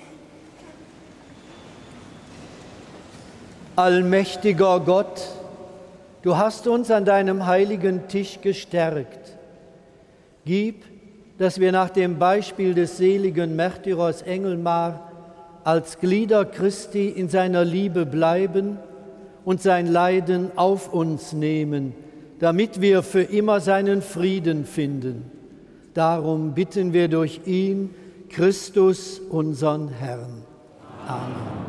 Allmächtiger Gott, du hast uns an deinem heiligen Tisch gestärkt. Gib, dass wir nach dem Beispiel des seligen Märtyrers Engelmar als Glieder Christi in seiner Liebe bleiben und sein Leiden auf uns nehmen, damit wir für immer seinen Frieden finden. Darum bitten wir durch ihn, Christus, unseren Herrn. Amen.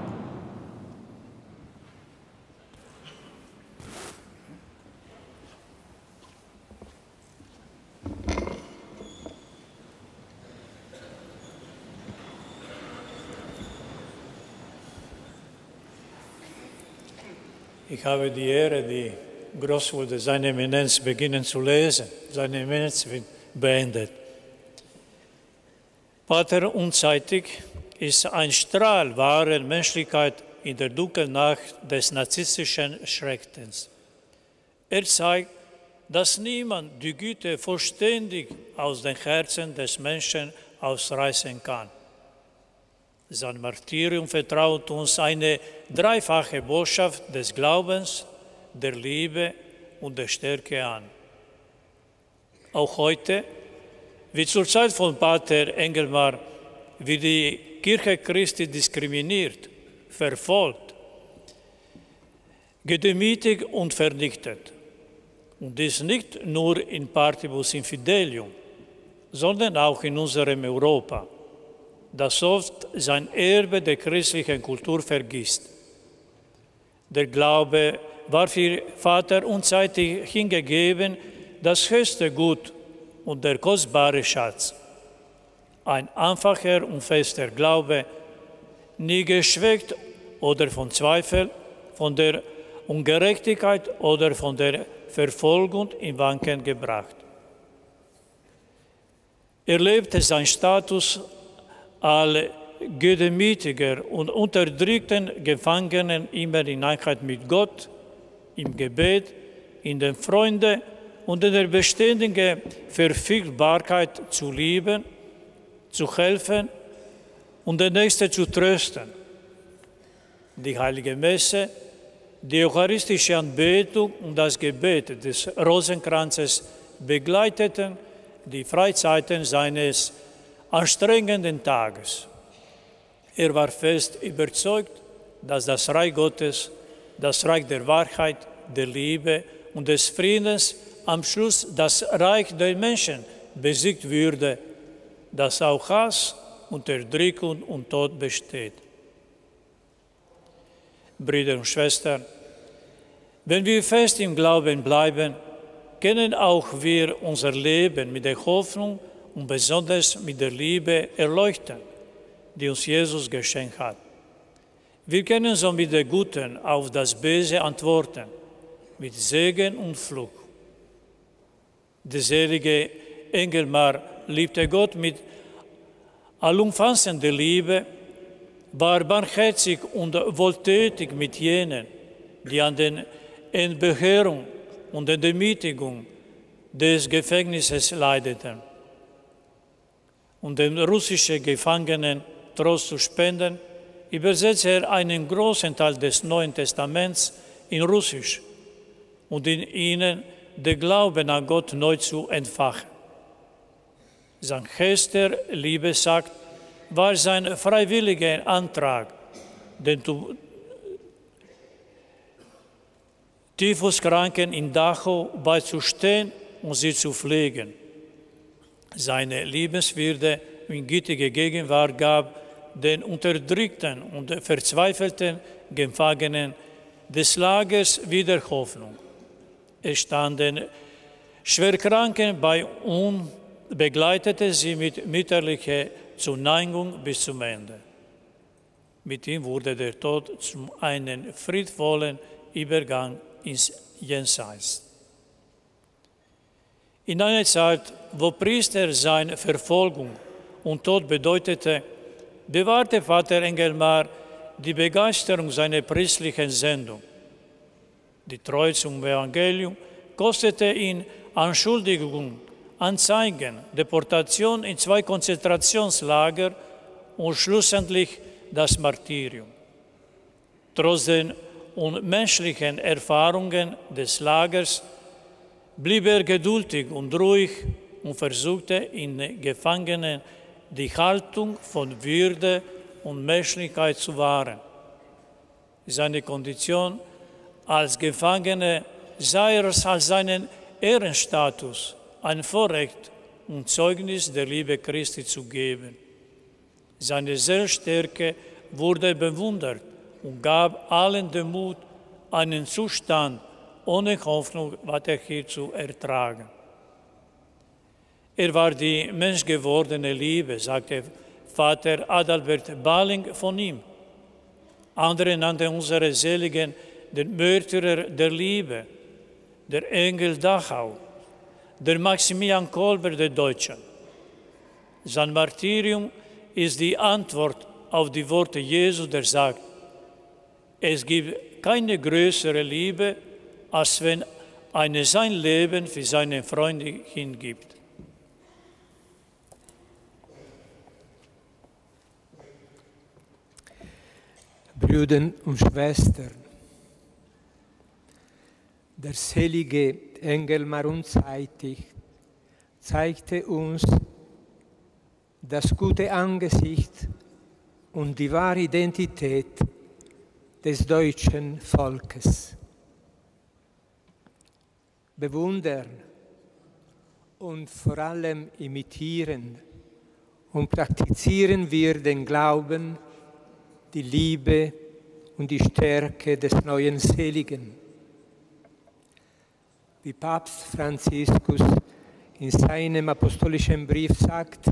Ich habe die Ehre, die Großwürde seiner Eminenz beginnen zu lesen. Seine Eminenz wird beendet. Pater Unzeitig ist ein Strahl wahrer Menschlichkeit in der dunklen Nacht des narzisstischen Schreckens. Er zeigt, dass niemand die Güte vollständig aus den Herzen des Menschen ausreißen kann. Sein Martyrium vertraut uns eine dreifache Botschaft des Glaubens, der Liebe und der Stärke an. Auch heute, wie zur Zeit von Pater Engelmar, wird die Kirche Christi diskriminiert, verfolgt, gedemütigt und vernichtet. Und dies nicht nur in Partibus Infidelium, sondern auch in unserem Europa, das oft sein Erbe der christlichen Kultur vergisst. Der Glaube war für Vater Unzeitig hingegeben das höchste Gut und der kostbare Schatz. Ein einfacher und fester Glaube, nie geschwächt oder von Zweifel, von der Ungerechtigkeit oder von der Verfolgung in Wanken gebracht. Er lebte seinen Status als gedemütiger und unterdrückten Gefangenen immer in Einheit mit Gott, im Gebet, in den Freunden und in der beständigen Verfügbarkeit zu lieben, zu helfen und den Nächsten zu trösten. Die Heilige Messe, die eucharistische Anbetung und das Gebet des Rosenkranzes begleiteten die Freizeiten seines anstrengenden Tages. Er war fest überzeugt, dass das Reich Gottes, das Reich der Wahrheit, der Liebe und des Friedens am Schluss das Reich der Menschen besiegt würde, das auch Hass, Unterdrückung und Tod besteht. Brüder und Schwestern, wenn wir fest im Glauben bleiben, können auch wir unser Leben mit der Hoffnung und besonders mit der Liebe erleuchten, die uns Jesus geschenkt hat. Wir können so mit der Guten auf das Böse antworten, mit Segen und Fluch. Der selige Engelmar liebte Gott mit allumfassender Liebe, war barmherzig und wohltätig mit jenen, die an der Entbehrung und der Demütigung des Gefängnisses leideten. Um den russischen Gefangenen Trost zu spenden, übersetzte er einen großen Teil des Neuen Testaments in Russisch und in ihnen den Glauben an Gott neu zu entfachen. Sein höchster Liebesakt war sein freiwilliger Antrag, den Typhuskranken in Dachau beizustehen und sie zu pflegen. Seine liebenswürdige und gütige Gegenwart gab den unterdrückten und verzweifelten Gefangenen des Lagers wieder Hoffnung. Es standen Schwerkranken bei und begleitete sie mit mütterlicher Zuneigung bis zum Ende. Mit ihm wurde der Tod zu einem friedvollen Übergang ins Jenseits. In einer Zeit, wo Priester seine Verfolgung und Tod bedeutete, bewahrte Vater Engelmar die Begeisterung seiner priestlichen Sendung. Die Treue zum Evangelium kostete ihn Anschuldigungen anzeigen, Deportation in 2 Konzentrationslager und schlussendlich das Martyrium. Trotz den unmenschlichen Erfahrungen des Lagers blieb er geduldig und ruhig und versuchte in den Gefangenen die Haltung von Würde und Menschlichkeit zu wahren. Seine Kondition als Gefangene sei es als seinen Ehrenstatus ein Vorrecht und Zeugnis der Liebe Christi zu geben. Seine Selbststärke wurde bewundert und gab allen den Mut, einen Zustand ohne Hoffnung weiterhin zu ertragen. Er war die menschgewordene Liebe, sagte Vater Adalbert Balling von ihm. Andere nannten unsere Seligen den Märtyrer der Liebe, der Engel Dachau, der Maximilian Kolbe der Deutschen. Sein Martyrium ist die Antwort auf die Worte Jesu, der sagt, es gibt keine größere Liebe, als wenn einer sein Leben für seine Freunde hingibt. Brüder und Schwestern, der selige Engelmar unzeitig zeigte uns das gute Angesicht und die wahre Identität des deutschen Volkes. Bewundern und vor allem imitieren und praktizieren wir den Glauben, die Liebe und die Stärke des neuen Seligen. Wie Papst Franziskus in seinem apostolischen Brief sagt,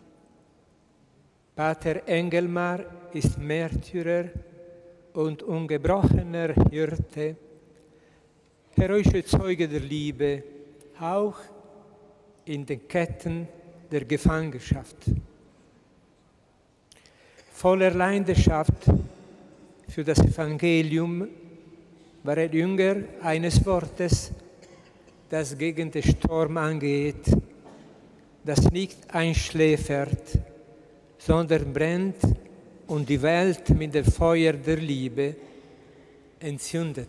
Pater Engelmar ist Märtyrer und ungebrochener Hirte, heroischer Zeuge der Liebe, auch in den Ketten der Gefangenschaft. Voller Leidenschaft für das Evangelium war er Jünger eines Wortes, das gegen den Sturm angeht, das nicht einschläfert, sondern brennt und die Welt mit dem Feuer der Liebe entzündet.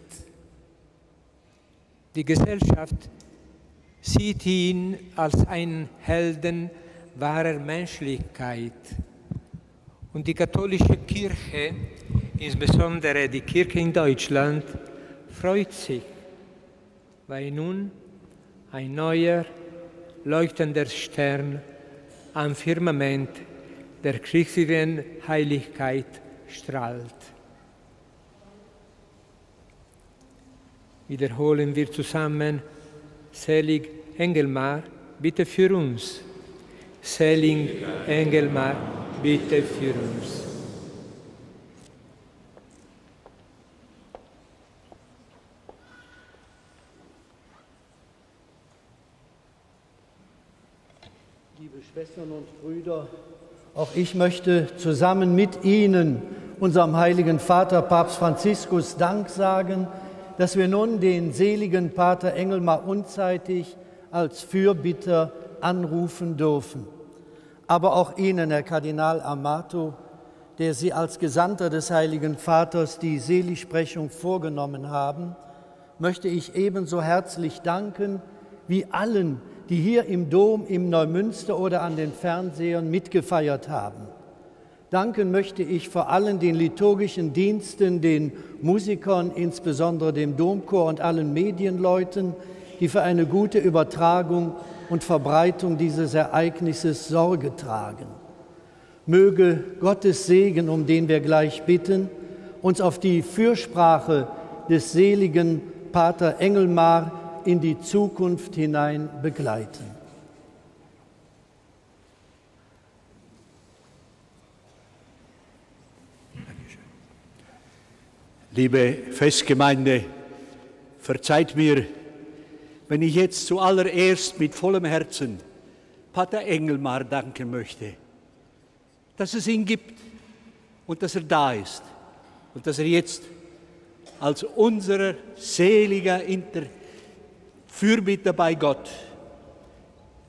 Die Gesellschaft sieht ihn als einen Helden wahrer Menschlichkeit. Und die katholische Kirche, insbesondere die Kirche in Deutschland, freut sich, weil nun ein neuer, leuchtender Stern am Firmament der christlichen Heiligkeit strahlt. Wiederholen wir zusammen, selig Engelmar, bitte für uns. Selig Engelmar, bitte für uns. Liebe Schwestern und Brüder, auch ich möchte zusammen mit Ihnen, unserem heiligen Vater Papst Franziskus, Dank sagen, dass wir nun den seligen Pater Engelmar unzeitig als Fürbitter anrufen dürfen. Aber auch Ihnen, Herr Kardinal Amato, der Sie als Gesandter des Heiligen Vaters die Seligsprechung vorgenommen haben, möchte ich ebenso herzlich danken wie allen, die hier im Dom, im Neumünster oder an den Fernsehern mitgefeiert haben. Danken möchte ich vor allem den liturgischen Diensten, den Musikern, insbesondere dem Domchor und allen Medienleuten, die für eine gute Übertragung und Verbreitung dieses Ereignisses Sorge tragen. Möge Gottes Segen, um den wir gleich bitten, uns auf die Fürsprache des seligen Pater Engelmar in die Zukunft hinein begleiten. Liebe Festgemeinde, verzeiht mir, wenn ich jetzt zuallererst mit vollem Herzen Pater Engelmar danken möchte, dass es ihn gibt und dass er da ist und dass er jetzt als unser seliger Fürbitter bei Gott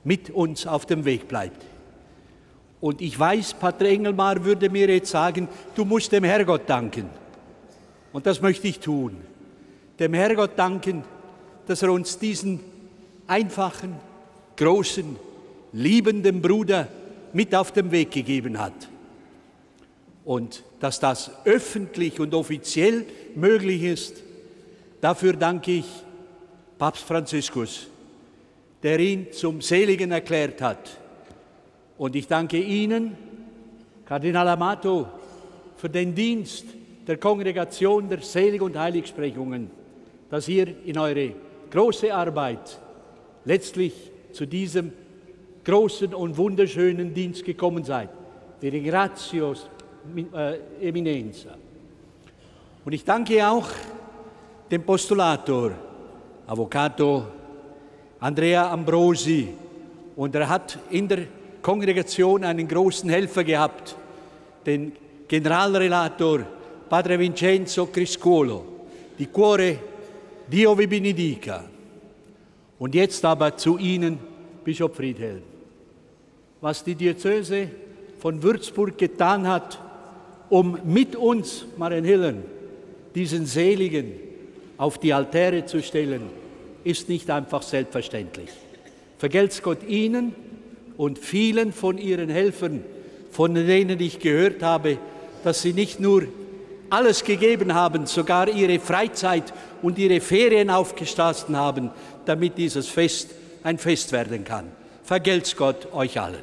mit uns auf dem Weg bleibt. Und ich weiß, Pater Engelmar würde mir jetzt sagen, du musst dem Herrgott danken. Und das möchte ich tun. Dem Herrgott danken, dass er uns diesen einfachen, großen, liebenden Bruder mit auf den Weg gegeben hat. Und dass das öffentlich und offiziell möglich ist, dafür danke ich Papst Franziskus, der ihn zum Seligen erklärt hat. Und ich danke Ihnen, Kardinal Amato, für den Dienst der Kongregation der Selig- und Heiligsprechungen, dass ihr in eure große Arbeit letztlich zu diesem großen und wunderschönen Dienst gekommen seid. Vi ringrazio, Eminenza. Und ich danke auch dem Postulator, Avvocato Andrea Ambrosi. Und er hat in der Kongregation einen großen Helfer gehabt, den Generalrelator Padre Vincenzo Criscuolo, di cuore Dio vi benedica. Und jetzt aber zu Ihnen, Bischof Friedhelm. Was die Diözese von Würzburg getan hat, um mit uns, Marienhillen, diesen Seligen auf die Altäre zu stellen, ist nicht einfach selbstverständlich. Vergelt's Gott Ihnen und vielen von Ihren Helfern, von denen ich gehört habe, dass sie nicht nur alles gegeben haben, sogar ihre Freizeit und ihre Ferien aufgestoßen haben, damit dieses Fest ein Fest werden kann. Vergelt's Gott euch allen.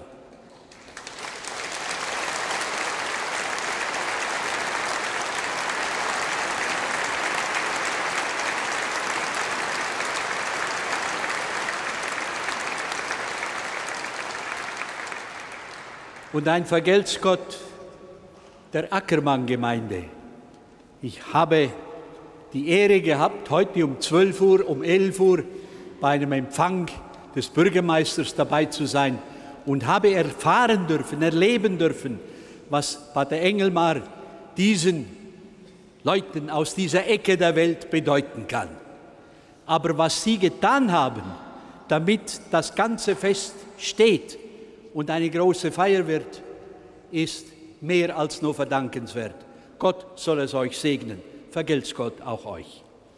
Und ein Vergelt's Gott der Ackermann-Gemeinde. Ich habe die Ehre gehabt, heute um 12 Uhr, um 11 Uhr bei einem Empfang des Bürgermeisters dabei zu sein und habe erfahren dürfen, erleben dürfen, was Pater Engelmar diesen Leuten aus dieser Ecke der Welt bedeuten kann. Aber was sie getan haben, damit das ganze Fest steht und eine große Feier wird, ist mehr als nur verdankenswert. Gott soll es euch segnen. Vergelt's Gott auch euch.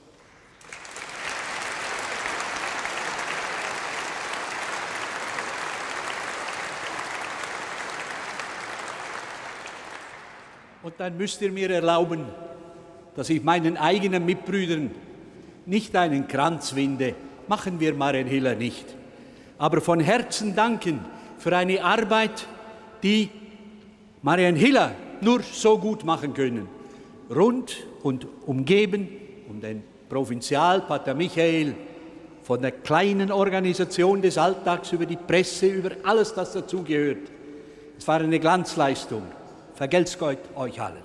Und dann müsst ihr mir erlauben, dass ich meinen eigenen Mitbrüdern nicht einen Kranz winde. Machen wir Marienhiller nicht. Aber von Herzen danken für eine Arbeit, die Marienhiller nur so gut machen können. Rund und umgeben um den Provinzial Pater Michael, von der kleinen Organisation des Alltags über die Presse, über alles, das dazugehört. Es war eine Glanzleistung. Vergelt's Gott euch allen.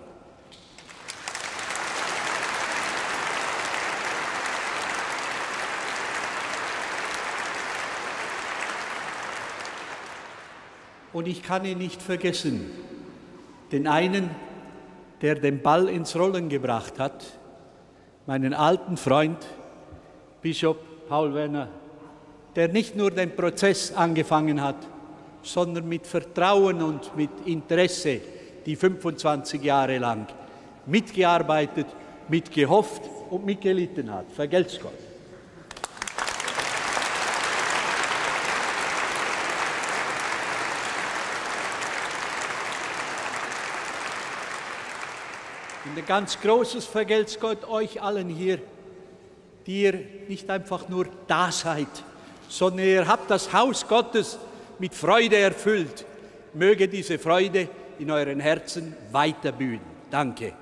Und ich kann ihn nicht vergessen, den einen, der den Ball ins Rollen gebracht hat, meinen alten Freund, Bischof Paul Werner, der nicht nur den Prozess angefangen hat, sondern mit Vertrauen und mit Interesse die 25 Jahre lang mitgearbeitet, mitgehofft und mitgelitten hat. Vergelt's Gott. Und ein ganz großes Vergelt's Gott euch allen hier, die ihr nicht einfach nur da seid, sondern ihr habt das Haus Gottes mit Freude erfüllt. Möge diese Freude in euren Herzen weiter blühen. Danke.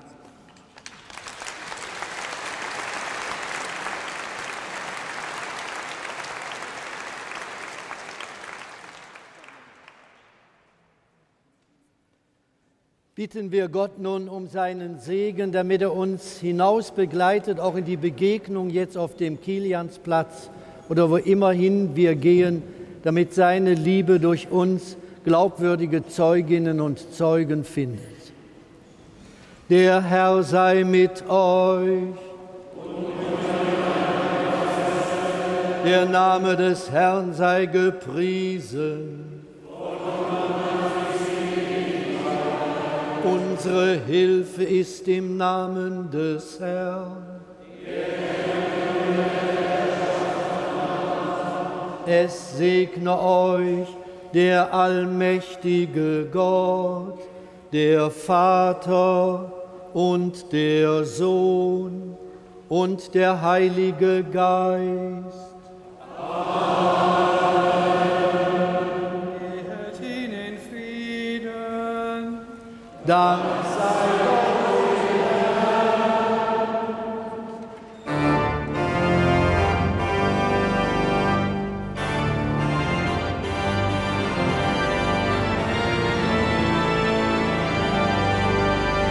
Bitten wir Gott nun um seinen Segen, damit er uns hinaus begleitet, auch in die Begegnung jetzt auf dem Kiliansplatz oder wo immerhin wir gehen, damit seine Liebe durch uns glaubwürdige Zeuginnen und Zeugen findet. Der Herr sei mit euch. Der Name des Herrn sei gepriesen. Unsere Hilfe ist im Namen des Herrn. Es segne euch der allmächtige Gott, der Vater und der Sohn und der Heilige Geist. Geht hin in Frieden. Dank sei Gott.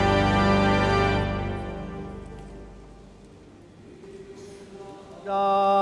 Da